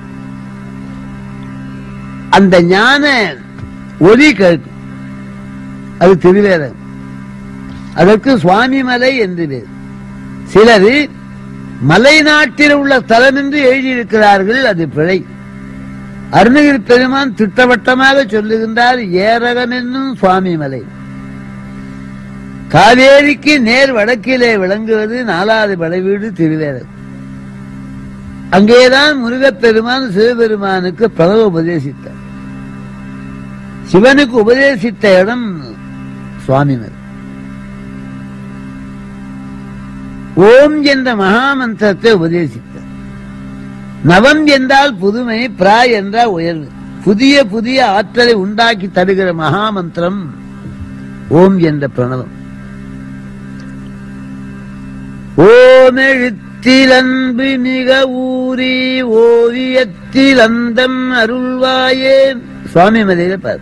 அந்த ஞான ஒலி கேட்கும். அது திருவேரகம். அதற்கு சுவாமி மலை என்று பேர். சிலர் மலை நாட்டில் உள்ள தலம் என்று எழுதியிருக்கிறார்கள். அது பிழை. அருணகிரி பெருமான் திட்டவட்டமாக சொல்லுகின்றார், ஏரகம் என்னும் சுவாமி மலை. காவேரிக்கு நேர் வடக்கிலே விளங்குவது நாலாவது படைவீடு திருவேரகம். அங்கேதான் முருகப்பெருமான் சிவபெருமானுக்கு பிரணவ உபதேசித்தார். சிவனுக்கு உபதேசித்த இடம் சுவாமி மலை. ஓம் என்ற மகாமந்திரத்தை உபதேசித்தார். நவம் என்றால் புதுமை, பிரா என்றால் உயர்வு. புதிய புதிய ஆற்றலை உண்டாக்கி தருகிற மகாமந்திரம் ஓம் என்ற பிரணவம். ஓம் எழுத்தில் அன்பு மிக ஊறி ஓவியத்தில் அந்தம் அருள்வாயே. சுவாமி மலையில பாரு.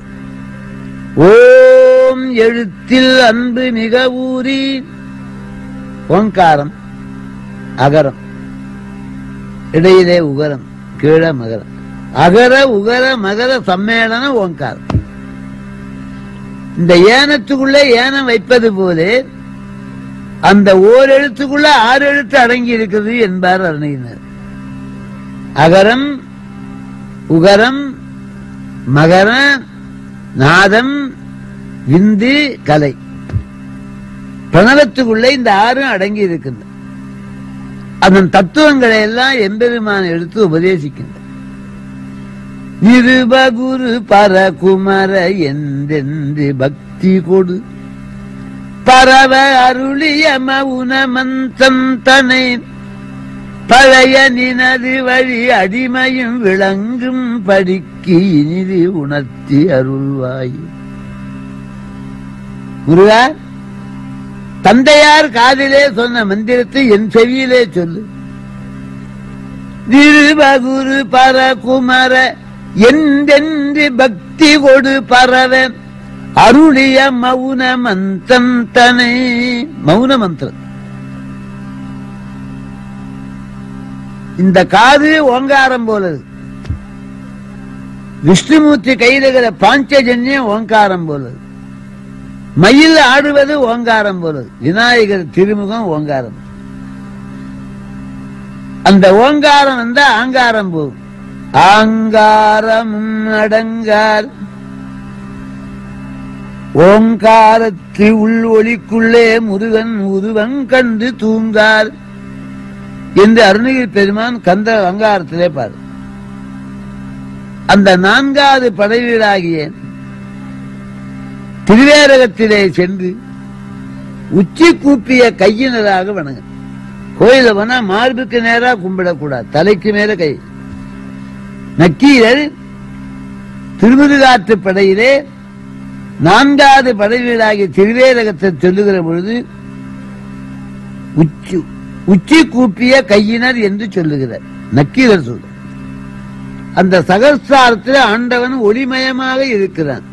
ஓம் எழுத்தில் அன்பு மிக ஊறி, ஓங்காரம் அகரம், இடையிலே உகரம், கீழ மகரம். அகர உகர மகர சம்மேளனம் ஓங்காரம். இந்த ஏனத்துக்குள்ளே ஏனம் வைப்பது போலே அந்த ஓர் எழுத்துக்குள்ள ஆறு எழுத்து அடங்கி இருக்கிறது என்பார் அருணகிரிநாதர். அகரம் உகரம் மகர நாதம் விந்து கலை, பிரணவத்துக்குள்ளே இந்த ஆறும் அடங்கி இருக்கின்றன. அதன் தத்துவங்களை எல்லாம் எம்பெருமான் எடுத்து உபதேசிக்கின்ற. நிருபகுரு பரகுமர என்றென்று பக்தி கொடு பரவ அருளிய மவுன மந்தம் தனை பழைய நினது வழி அடிமையும் விளங்கும் படிக்கு இனிது உணர்த்தி அருள்வாய். முருகா, தந்தையார் காதிலே சொன்ன மந்திரத்தை என் செவியிலே சொல்லு. நிருபகுரு பரகுமர என்றென்று பக்தி கொடு பரவ அருளிய மௌன மந்திரம் தனை. மௌன மந்திரம். இந்த காது ஓங்காரம் போலது. விஷ்ணுமூர்த்தி கையிலுகிற பாஞ்சஜன்யம் ஓங்காரம் போலது. மயில் ஆடுவது ஓங்காரம் போலது. விநாயகர் திருமுகம் ஓங்காரம். அந்த ஓங்காரம் வந்த ஆங்காரம் போகும். ஆங்காரம் அடங்கார் ஓங்காரத்து உள் ஒளிக்குள்ளே முருகன் உருவன் கண்டு தூங்கார் என்று அருணகிரி பெருமான் கந்த அங்காரத்திலே பாரு. அந்த நான்காவது படைவீடாகிய திருவேரகத்திலே சென்று உச்சி கூப்பிய கையினராக வணங்க. கோயில போனா மார்புக்கு நேரா கும்பிடக்கூடாது, தலைக்கு மேல கை. நக்கீரர் திருமுருகாற்று படையிலே நான்காவது படைவீடாகிய திருவேரகத்தை சொல்லுகிற பொழுது உச்சி உச்சி கூப்பிய கையினர் என்று சொல்லுகிறார் நக்கீரர் சொல்ற. அந்த சகஸ்தாரத்தில் ஆண்டவன் ஒளிமயமாக இருக்கிறான்.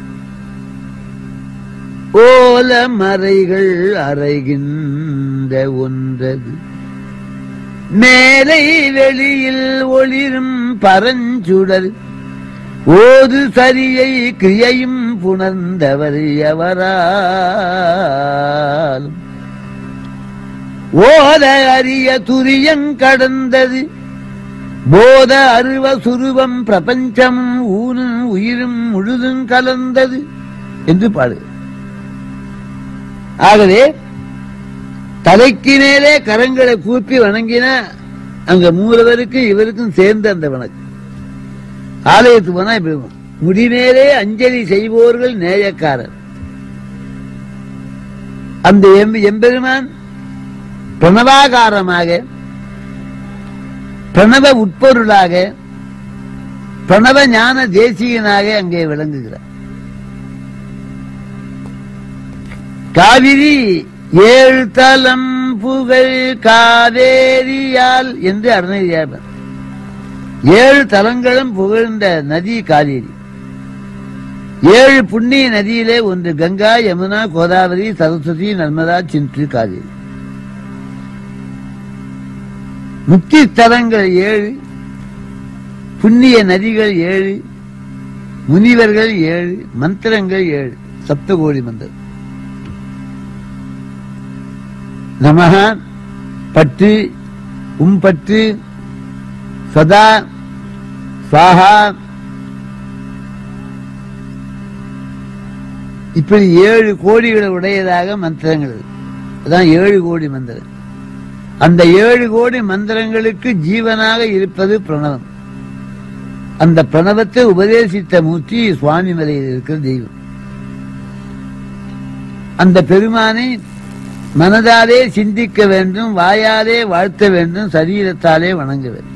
ஓல மறைகள் அறைகின்ற ஒன்றது மேலை வெளியில் ஒளிரும் பரஞ்சுடர் ஓது சரியை கிரியையும் புணர்ந்தவர் எவரால் ஓத அரிய துரியங் கடந்தது போத அருவ சுருவம் பிரபஞ்சமும் ஊனும் உயிரும் முழுதும் கலந்தது என்று பாடு. ஆகவே தலைக்கு மேலே கரங்களை கூப்பி வணங்கின அங்க மூலவருக்கு இவருக்கும் சேர்ந்து அந்த வணக்கம். ஆலயத்துக்கு போனா இப்படி முடிமேலே அஞ்சலி செய்வோர்கள் நேயக்காரர். அந்த எம்பெருமான் பிரணவாகாரமாக பிரணவ உட்பொருளாக பிரணவ ஞான தேசிகனாக அங்கே விளங்குகிறார். காவிரி ஏழு தலம் புகழ் காவேரியால் என்று அருணகிரியார். ஏழு தலங்களும் புகழ்ந்த நதி காவேரி. ஏழு புண்ணிய நதியிலே ஒன்று கங்கா, யமுனா, கோதாவரி, சரஸ்வதி, நர்மதா, சிந்து, காவேரி. முக்தி தலங்கள் ஏழு, புண்ணிய நதிகள் ஏழு, முனிவர்கள் ஏழு, மந்திரங்கள் ஏழு, சப்தகோடி மந்திரம். நமஹ பட்டு உம் பட்டு சதா சாஹா இப்படி ஏழு கோடிகளை உடையதாக மந்திரங்கள். அதான் ஏழு கோடி மந்திரம். அந்த ஏழு கோடி மந்திரங்களுக்கு ஜீவனாக இருப்பது பிரணவம். அந்த பிரணவத்தை உபதேசித்த மூர்த்தி சுவாமி மலையில் இருக்கிற தெய்வம். அந்த பெருமானை மனதாலே சிந்திக்க வேண்டும், வாயாலே வாழ்த்த வேண்டும், சரீரத்தாலே வணங்க வேண்டும்.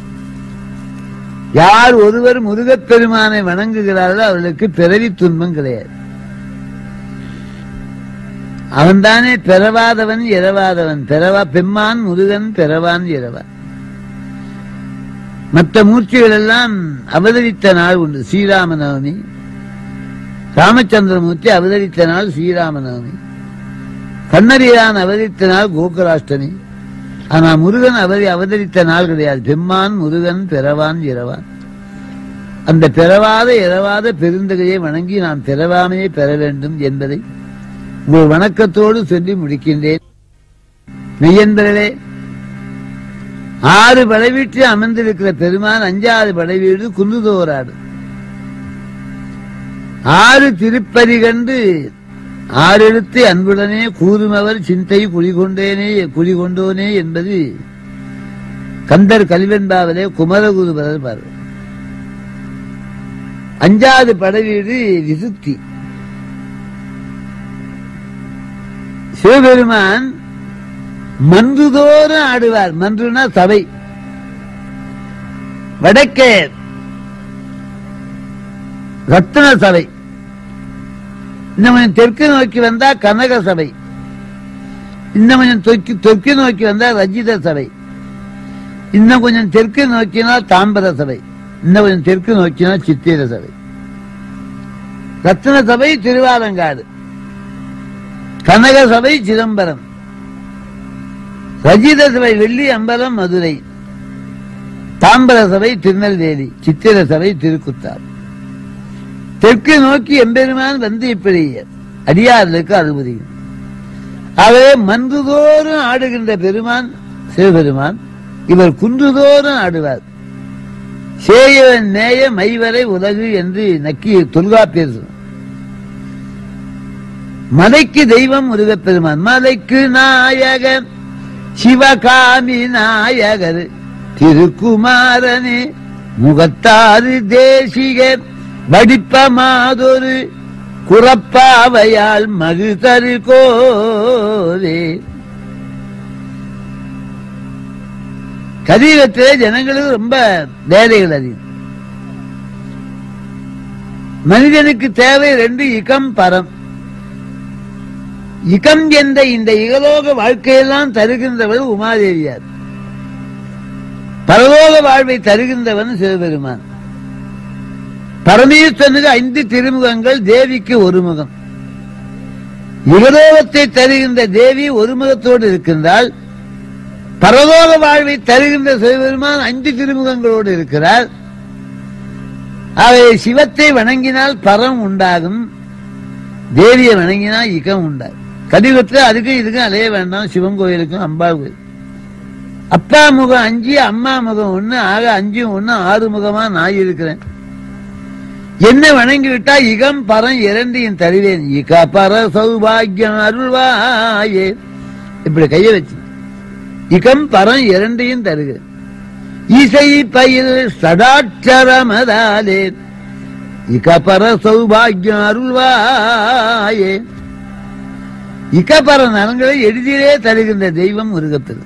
யார் ஒருவர் முருகப் பெருமானை வணங்குகிறார்களோ அவர்களுக்கு பிறவி துன்பம் கிடையாது. அவன்தானே பெறவாதவன் இரவாதவன். பெறவா பெம்மான் முருகன் பெறவான் இரவான். மற்ற மூர்த்திகள் எல்லாம் அவதரித்த நாள் உண்டு. ஸ்ரீராமநவமி. ராமச்சந்திரமூர்த்தி அவதரித்த நாள் ஸ்ரீராமநவமி. கண்ணரியான் அவதரித்த நாள் கோகுலாஷ்டமி. ஆனா முருகன் அவரி அவதரித்த நாள் கிடையாது. பெம்மான் முருகன் பெறவான் இரவான். அந்த பெறவாத இரவாத பெருந்தகையை வணங்கி நாம் பெறவாமையை பெற வேண்டும் என்பதை உங்கள் வணக்கத்தோடு சொல்லி முடிக்கின்றேன். மெய்யன்பர்களே, ஆறு படைவீட்டில் அமர்ந்திருக்கிற பெருமான் அஞ்சாறு படைவீடு குன்றுதோராடு. ஆறு திருப்பதி கண்டு ஆறெழுத்து அன்புடனே கூறுமவர் சிந்தை குடிகொண்டேனே குடிகொண்டோனே என்பது கந்தர் கலிவெண்பாவிலே குமரகுருபரர் பாரு. அஞ்சாவது படைவீடு விசுத்தி. சிவபெருமான் மன்றுதோறும் ஆடுவார். மன்றுனா சபை. வடக்கே ரத்ன சபை. இன்னும் கொஞ்சம் தெற்கு நோக்கி வந்தா கனக சபை. இன்னும் கொஞ்சம் தெற்கு தெற்கு நோக்கி வந்தா ரஜித சபை. இன்னும் கொஞ்சம் தெற்கு நோக்கினா தாம்பர சபை. இன்னும் கொஞ்சம் தெற்கு நோக்கினா சித்திர சபை. ரத்ன சபை திருவாலங்காடு, கனக சபை சிதம்பரம், ரஜித சபை வெள்ளி அம்பலம் மதுரை, தாம்பர சபை திருநெல்வேலி, சித்திர சபை திருக்குத்தார். தெற்கு நோக்கி எம்பெருமான் வந்து இப்படி அடியார்களுக்கு அனுமதி. ஆகவே மன்றுதோறும் ஆடுகின்ற பெருமான் சிவபெருமான். இவர் குன்றுதோறும் ஆடுவார். சேயவன் நேய மைவரை உலகு என்று நக்கி தொல்காப்பியர் சொன்னார். மலைக்கு தெய்வம் முருகப் பெருமான். மலைக்கு நாயகர் சிவகாமி நாயகர் திருக்குமாரனே முகத்தாறு தேசிகர் வடிப்ப மாதொரு குறப்பாவையால் மகிழ்தரு கோவே. கலியுகத்திலே ஜனங்களுக்கு ரொம்ப வேலைகள் அதிகம். மனிதனுக்கு தேவை ரெண்டு, இகம் பரம். இகம் என்ற இந்த இகலோக வாழ்க்கையெல்லாம் தருகின்றவர் உமாதேவியார், பரலோக வாழ்வை தருகின்றவன் சிவபெருமான். பரமேஸ்வரனுக்கு ஐந்து திருமுகங்கள், தேவிக்கு ஒரு முகம். இகலோகத்தை தருகின்ற தேவி ஒரு முகத்தோடு இருக்கின்றால், பரலோக வாழ்வை தருகின்ற சிவபெருமான் ஐந்து திருமுகங்களோடு இருக்கிறார். அவை சிவத்தை வணங்கினால் பரம் உண்டாகும், தேவியை வணங்கினால் இகம் உண்டாகும். கலியுகத்தில் அதுக்கும் இதுக்கும் அலைய வேண்டாம். சிவன் கோயிலுக்கும் அம்பாள் கோயில். அப்பா முகம் அஞ்சு, அம்மா முகம் ஒண்ணு, ஆக அஞ்சும் ஒண்ணு, ஆறு முகமா நான் இருக்கிறேன். என்ன வணங்கி விட்டா இகம் பரம் இரண்டையும் தருவேன். இக பர சௌபாகியம் அருள்வாயே, இப்படி கைய வச்சு இகம் பரம் இரண்டையும் தருகிறேன். இசை பயில் சடாட்சரமதாலே இக பர சௌபாகியம் அருள்வாயே. இகப்பர நலன்களை எளிதிலே தருகின்ற தெய்வம் முருகத்தில்.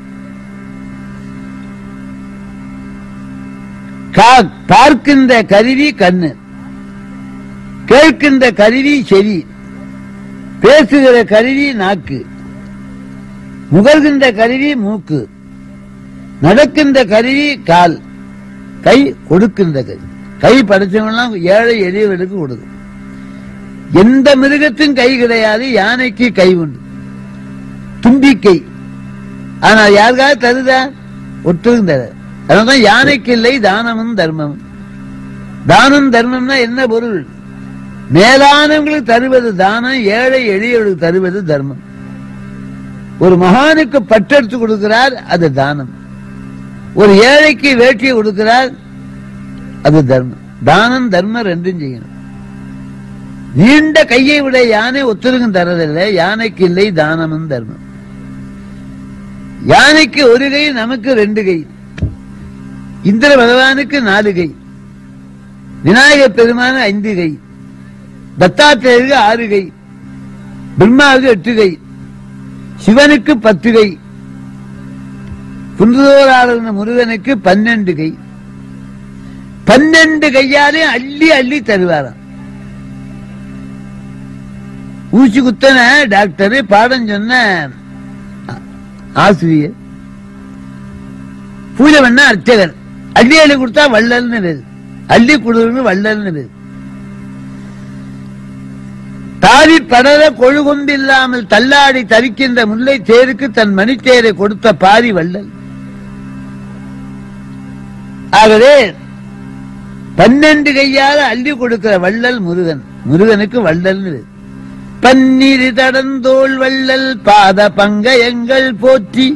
பார்க்கின்ற கருவி கண்ணு, கேட்கின்ற கருவி செவி, பேசுகிற கருவி நாக்கு, முகர்கின்ற கருவி மூக்கு, நடக்கின்ற கருவி கால், கை கொடுக்கின்ற கருவி. கை படைச்சவங்களாம் ஏழை எளியவர்களுக்கு கொடுக்கும். எந்த மிருகத்தின் கை கிடையாது, யானைக்கு கை உண்டு, தும்பிக்கை. ஆனால் யாருக்காவது தருதா? ஒட்டுக்கும் தர. அதனால்தான் யானைக்கு இல்லை தானமும் தர்மமும். தானம் தர்மம்னா என்ன பொருள்? மேலானவங்களுக்கு தருவது தானம், ஏழை எளியவர்களுக்கு தருவது தர்மம். ஒரு மகானுக்கு பட்டெடுத்து கொடுக்கிறார், அது தானம். ஒரு ஏழைக்கு வேட்டியை கொடுக்கிறார், அது தர்மம். தானம் தர்மம் ரெண்டும் செய்யணும். நீண்ட கையை விட யானை ஒத்துருக்கும் தரதில்லை, யானைக்கு இல்லை தானமும் தர்மம். யானைக்கு ஒரு கை, நமக்கு ரெண்டு கை. இந்திர பகவானுக்கு நாலு கை, விநாயகர் பெருமான ஐந்து கை, தத்தாத்திரேயருக்கு ஆறு கை, பிரம்மாவுக்கு எட்டு கை, சிவனுக்கு பத்து கை, குன்றுதோராளன முருகனுக்கு பன்னெண்டு கை. பன்னெண்டு கையாலே அள்ளி அள்ளி தருவாராம். ஊசி குத்தன டாக்டர், பாடம் சொன்ன ஆசிரியர், பூஜை பண்ண அர்ச்சகர். அள்ளி அள்ளி கொடுத்தா வள்ளல்னு பேரு, அள்ளி கொடுன்னு வள்ளல்னு பேரு. தாவி படர கொழுகொம்பு இல்லாமல் தள்ளாடி தவிக்கின்ற முல்லை தேருக்கு தன் மணித்தேரை கொடுத்த பாரி வள்ளல். ஆகவே பன்னெண்டு கையால அள்ளி கொடுக்கிற வள்ளல் முருகன். முருகனுக்கு வள்ளல்னு பேரு. பன்னிரு தடந்தோள் வள்ளல் பாத பங்கயங்கள் போற்றி.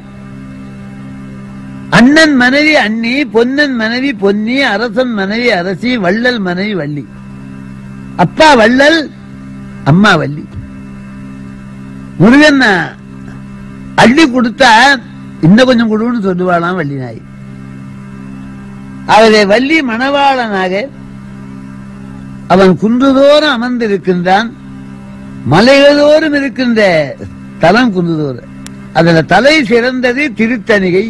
அண்ணன் மனைவி அண்ணி, பொன்னன் மனைவி பொன்னி, அரசன் மனைவி அரசி, வள்ளல் மனைவி வள்ளி. அப்பா வள்ளல், அம்மா வள்ளி. முருகன் அள்ளி கொடுத்தா இன்னும் கொஞ்சம் கொடுன்னு சொல்லுவாளாம் வள்ளி நாய். அவரை வள்ளி மணவாளனாக அவன் குன்றுதோறும் அமர்ந்திருக்கின்றான். மலைகளோரும் இருக்கின்ற தலம் குன்றுதோறு. அதுல தலை சிறந்தது திருத்தணிகை.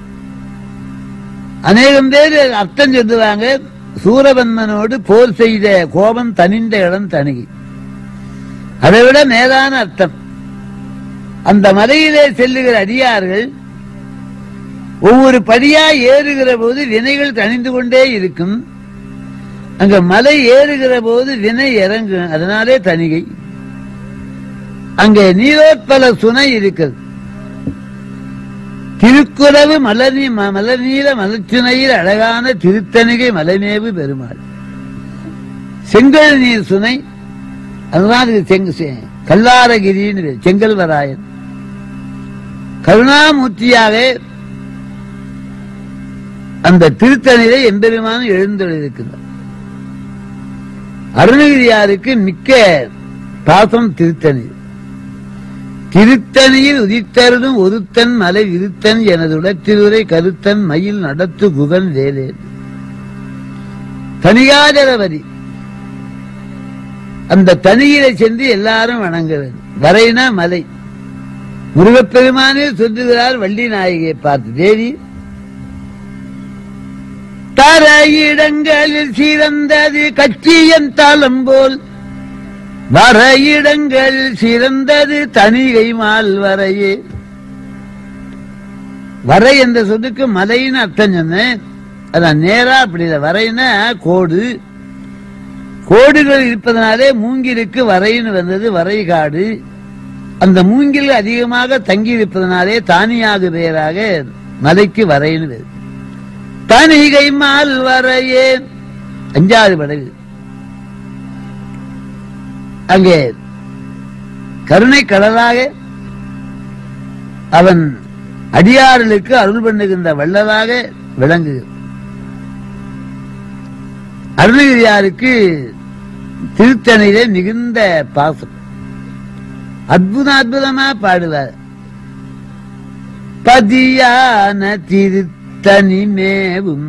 அநேகம் பேர் அர்த்தம் சொல்லுவாங்க, சூரபன்மனோடு போர் செய்த கோபம் தனிந்த இடம் தணிகை. அதை விட மேலான அர்த்தம், அந்த மலையிலே செல்லுகிற அடியார்கள் ஒவ்வொரு படியா ஏறுகிற போது வினைகள் தணிந்து கொண்டே இருக்கும். அங்க மலை ஏறுகிற போது வினை இறங்கும், அதனாலே தணிகை. அங்கே நீரோத்பல சுனை இருக்கிறது. திருக்குறவு மலர்நீ மலர்நீர மலர்ச்சுனையில் அழகான திருத்தணிகை மலைமேவு பெருமாள். செங்கல் நீர் சுனை, அதுதான் கல்லாரகிரின்னு செங்கல்வராயன். கருணாமூர்த்தியாக அந்த திருத்தணியை எம்பெருமான் எழுந்தொழிருக்கிறார். அருணகிரியாருக்கு மிக்க பாசம் திருத்தணி. திருத்தணியில் உதித்தருளும் ஒருத்தன் மலை விருத்தன் எனது உலத்திலுரை கருத்தன் மயில் நடத்து குகன் வேலே. தனியாஜரவரி அந்த தனியிலை சென்று எல்லாரும் வணங்க வேண்டும். வரைனா மலை. முருகப்பெருமானே சொல்லுகிறார் வள்ளி நாயகியை பார்த்து, தேவி தரையிடங்களில் சிறந்தது கட்சியன் தலம் போல் வரையிடங்களில் சிறந்தது தனிகை மால் வரையே. வரை என்ற சொல்லுக்கு மலைன்னு அர்த்தம் சொன்னேன். அதான் நேரா அப்படி இல்லை. வரைன்னா கோடு, கோடுகள் இருப்பதனாலே மூங்கிலுக்கு வரைன்னு வந்தது. வரை காடு. அந்த மூங்கில் அதிகமாக தங்கி இருப்பதனாலே தானியாக பெயராக மலைக்கு வரைன்னு. தனிகை மால் வரையே அஞ்சாவது படகு. அங்கே கருணை கடலாக அவன் அடியார்களுக்கு அருள் பண்ணுகின்ற வள்ளலாக விளங்குகிறது. அருணகிரியாருக்கு திருத்தணியிலே மிகுந்த பாசம். அற்புத அற்புதமா பாடுவார். பதியான திருத்தணி மேவும்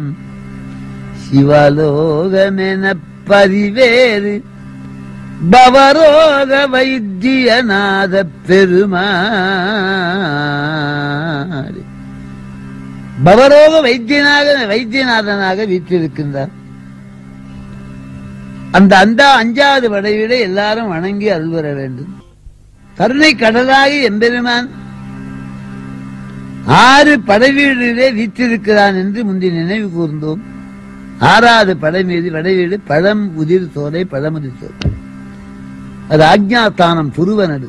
சிவலோகமென பதிவேறு பவரோக வைத்தியநாத பெருமாள். பவரோக வைத்தியநாத வைத்தியநாதனாக வீற்றிருக்கின்றார். அந்த அந்த அஞ்சாவது படையிட எல்லாரும் வணங்கி அருள் வர வேண்டும். கருணை கடலாகி எம்பெருமான் ஆறு படைவீடிலே வீற்றிருக்கிறான் என்று முந்தி நினைவு கூர்ந்தோம். ஆறாவது படை மீது படைவீடு பழம் உதிர் சோலை பழமுதிர் சோலை. அது ஆக்ஞாஸ்தானம் புருவனடு.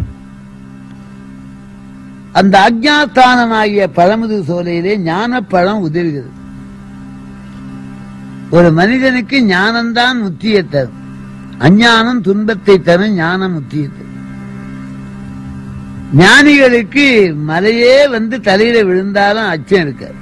அந்த ஆக்ஞாஸ்தானமாகிய பழமுது சோலையிலே ஞான பழம் உதிர்கிறது. ஒரு மனிதனுக்கு ஞானம்தான் முத்தியை தரும். அஞ்ஞானம் துன்பத்தை தரும், ஞானம் முத்தியை தரும். ஞானிகளுக்கு மலையே வந்து தலையில விழுந்தாலும் அச்சம் இருக்காது.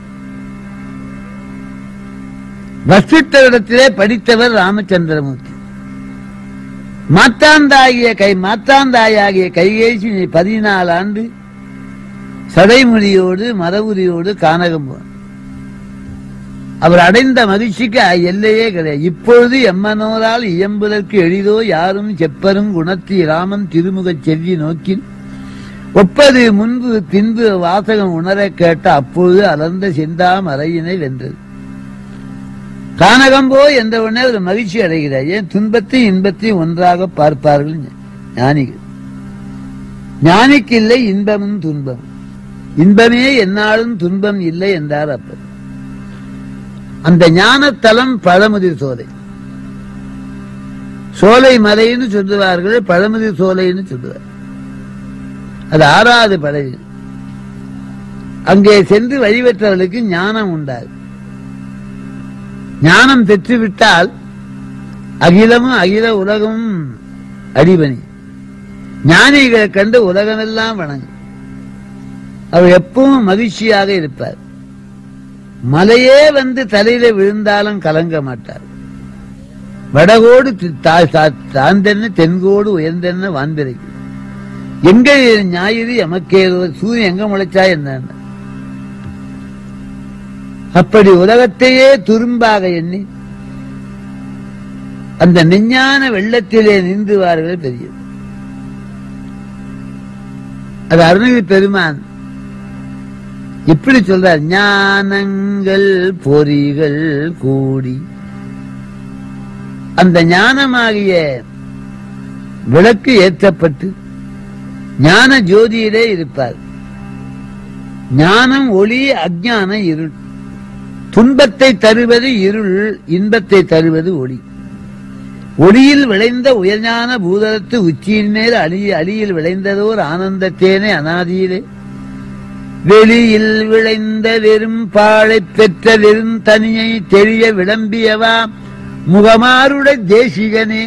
வசிஷ்டரிடத்திலே படித்தவர் ராமச்சந்திரமூர்த்தி. மாத்தாந்தாகிய கை மாத்தாந்தாயாகிய கைகேசி பதினாலு ஆண்டு சடைமொழியோடு மரபுரியோடு கானகம் போனார். அவர் அடைந்த மகிழ்ச்சிக்கு எல்லையே கிடையாது. இப்பொழுது எம்மனோரால் இயம்புதற்கு எளிதோ யாரும் செப்பரும் குணத்தி ராமன் திருமுகச் செவ்வி நோக்கில் ஒப்பது முன்பு பின்பு வாசகம் உணர கேட்ட அப்பொழுது அலர்ந்த செந்தாம் அறையினை வென்றது. கானகம்போ என்றவுடனே ஒரு மகிழ்ச்சி அடைகிறார். ஏன் துன்பத்தையும் இன்பத்தையும் ஒன்றாக பார்ப்பார்கள் ஞானிகள். ஞானிக்கு இல்லை இன்பமும் துன்பம். இன்பமே என்னாலும் துன்பம் இல்லை என்றார் அப்பர். அந்த ஞானத்தலம் பழமுதிர் சோலை. சோலை மலைன்னு சொல்லுவார்கள், பழமுதிர் சோலைன்னு சொல்லுவார். அது ஆறாவது படகு. அங்கே சென்று வழிபெற்றவர்களுக்கு ஞானம் உண்டாது. ஞானம் பெற்றுவிட்டால் அகிலமும் அகில உலகமும் அடிபணி. ஞானிகளை கண்டு உலகமெல்லாம் வணங்கும். அவர் எப்பவும் மகிழ்ச்சியாக இருப்பார். மலையே வந்து தலையில விழுந்தாலும் கலங்க மாட்டார். வடகோடு தாழ்ந்தென்ன தென்கோடு உயர்ந்தென்ன வான்பிறைக்கு எங்க ஞாயிறு எமக்கேதோ சூரியன் எங்க முளைச்சா என்ன. அப்படி உலகத்தையே துரும்பாக எண்ணி அந்த மெஞ்ஞான வெள்ளத்திலே நீந்துவார்கள் பெரியது. அது அருணகிரி பெருமான் இப்படி சொல்றார். ஞானங்கள் பொறிகள் கூடி அந்த ஞானமாகிய விளக்கு ஏற்றப்பட்டு ஞான ஜோதியிலே இருப்பார். ஞானம் ஒளி, அஞ்ஞான இருள். துன்பத்தை தருவது இருள், இன்பத்தை தருவது ஒளி. ஒளியில் விளைந்த உயர்ஞான பூதலத்து உச்சியின் மேல் அழி அழியில் விளைந்ததோர் ஆனந்தத்தேனே அனாதியிலே வெளியில் விளைந்த வெறும் பாழை பெற்ற வெறும் தனியை தெரிய விளம்பியவா முகமாருடைய தேசிகனே.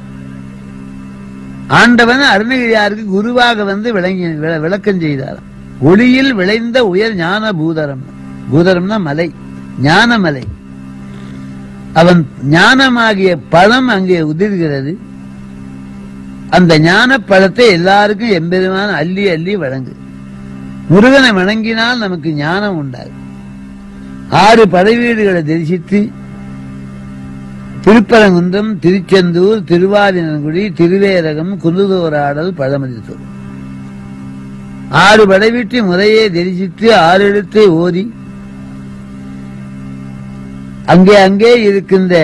ஆண்டவன் அருணகிரியாருக்கு குருவாக வந்து விளங்கி விளக்கம் செய்தார். ஒளியில் விளைந்த உயர் ஞான பூதரம். பூதரம்னா மலை, ஞானமலை. அவன் ஞானமாகிய பழம் அங்கே உதிர்கிறது. அந்த ஞான பழத்தை எல்லாருக்கும் எம்பெருமான அள்ளி அள்ளி வழங்கு. முருகனை வணங்கினால் நமக்கு ஞானம் உண்டாகும். ஆறு படைவீடுகளை தரிசித்து திருப்பரங்குன்றம், திருச்செந்தூர், திருவாதினங்குடி, திருவேரகம், குந்துதோராடல், பழமதிசோர் ஆறு படைவீட்டை முறையே தரிசித்து ஆறு எழுத்தை ஓதி அங்கே அங்கே இருக்கின்ற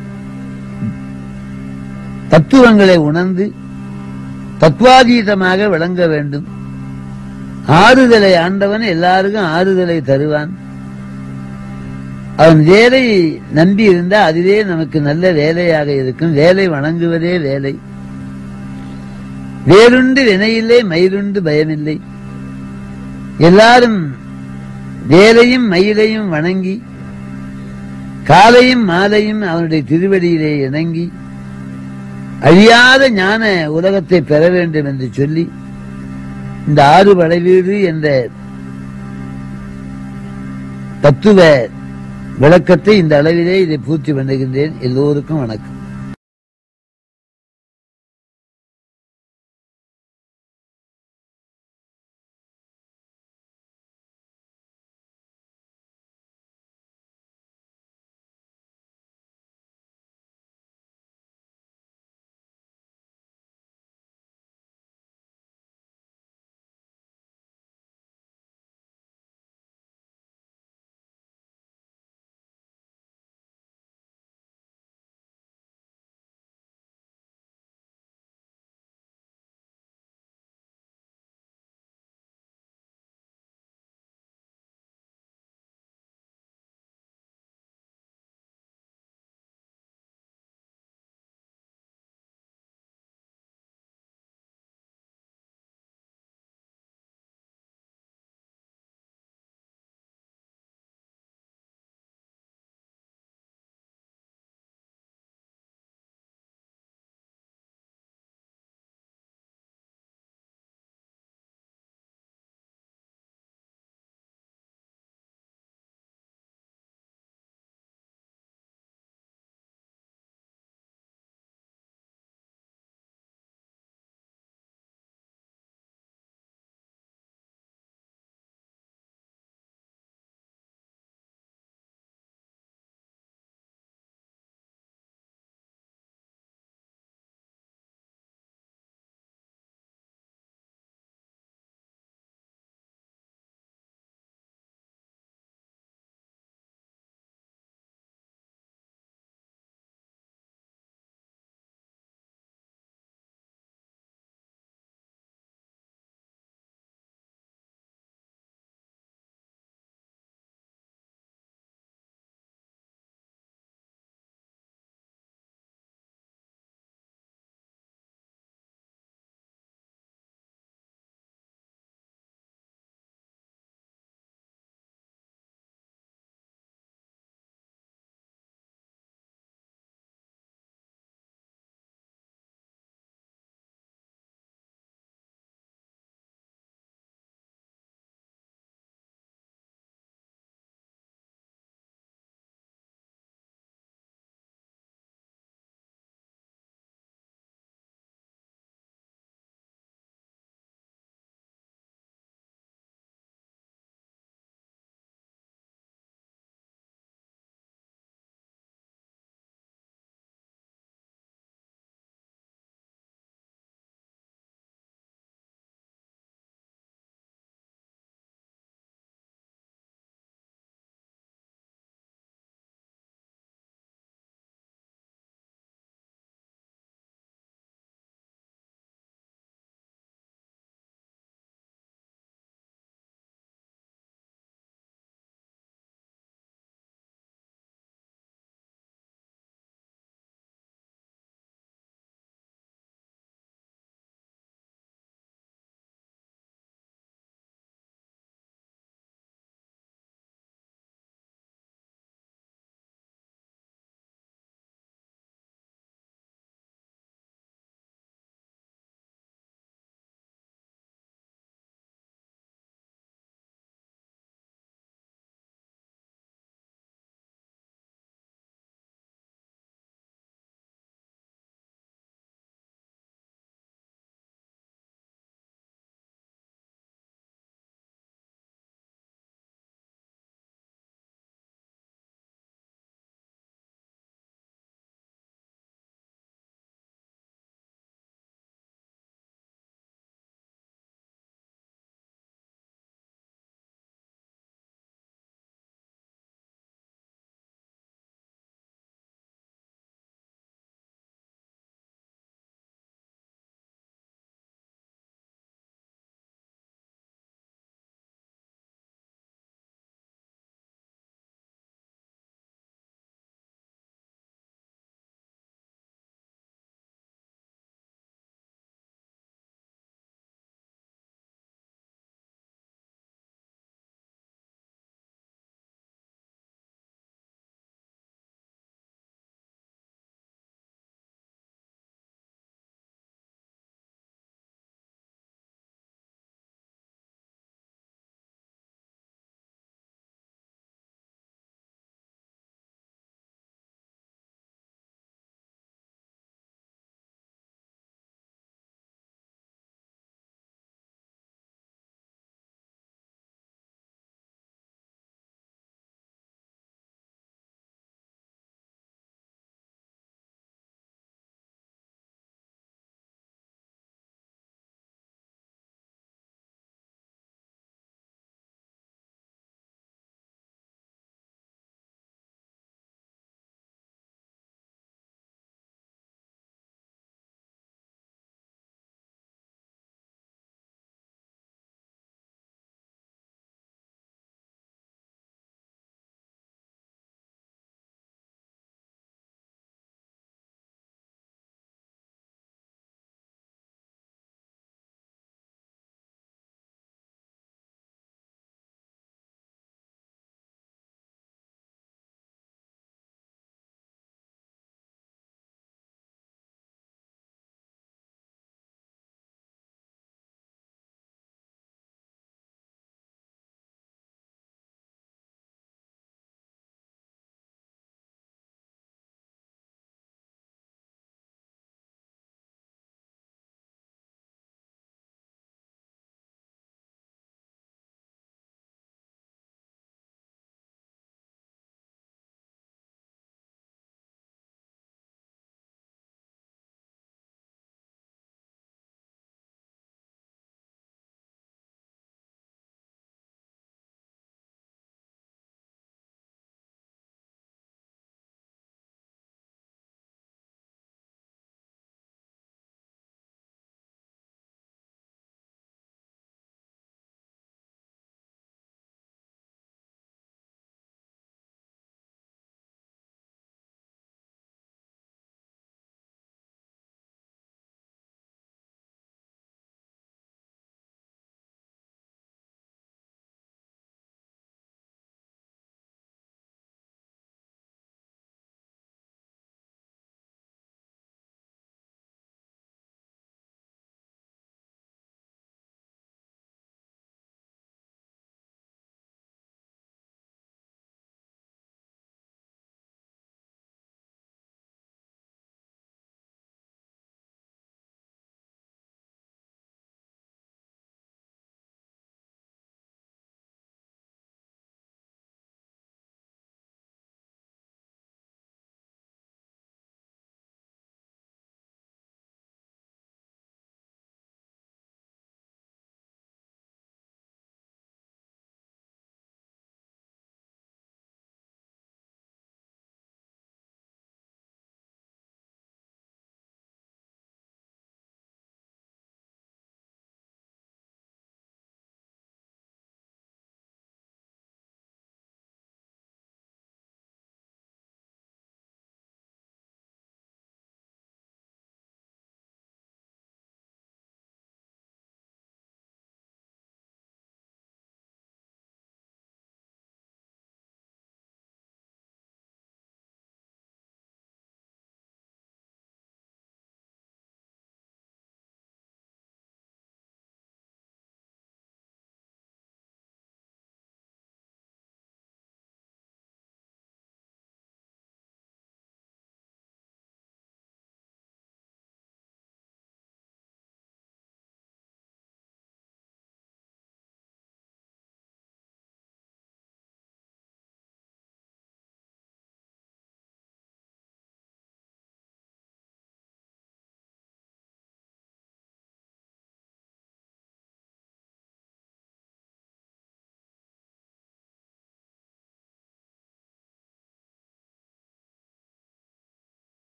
தத்துவங்களை உணர்ந்து தத்துவாதீதமாக விளங்க வேண்டும். ஆறுதலை ஆண்டவன் எல்லாருக்கும் ஆறுதலை தருவான். அவன் வேலை நம்பி இருந்தா அதுவே நமக்கு நல்ல வேலையாக இருக்கும். வேலை வணங்குவதே வேலை. வேலுண்டு வினையில்லை, மயிலுண்டு பயமில்லை. எல்லாரும் வேலையும் மயிலையும் வணங்கி காலையும் மாலையும் அவனுடைய திருவடியிலே இணங்கி அழியாத ஞான உலகத்தை பெற வேண்டும் என்று சொல்லி இந்த ஆறு வளைவீடு என்ற தத்துவ விளக்கத்தை இந்த அளவிலே இதை பூர்த்தி பண்ணுகின்றேன். எல்லோருக்கும் வணக்கம்.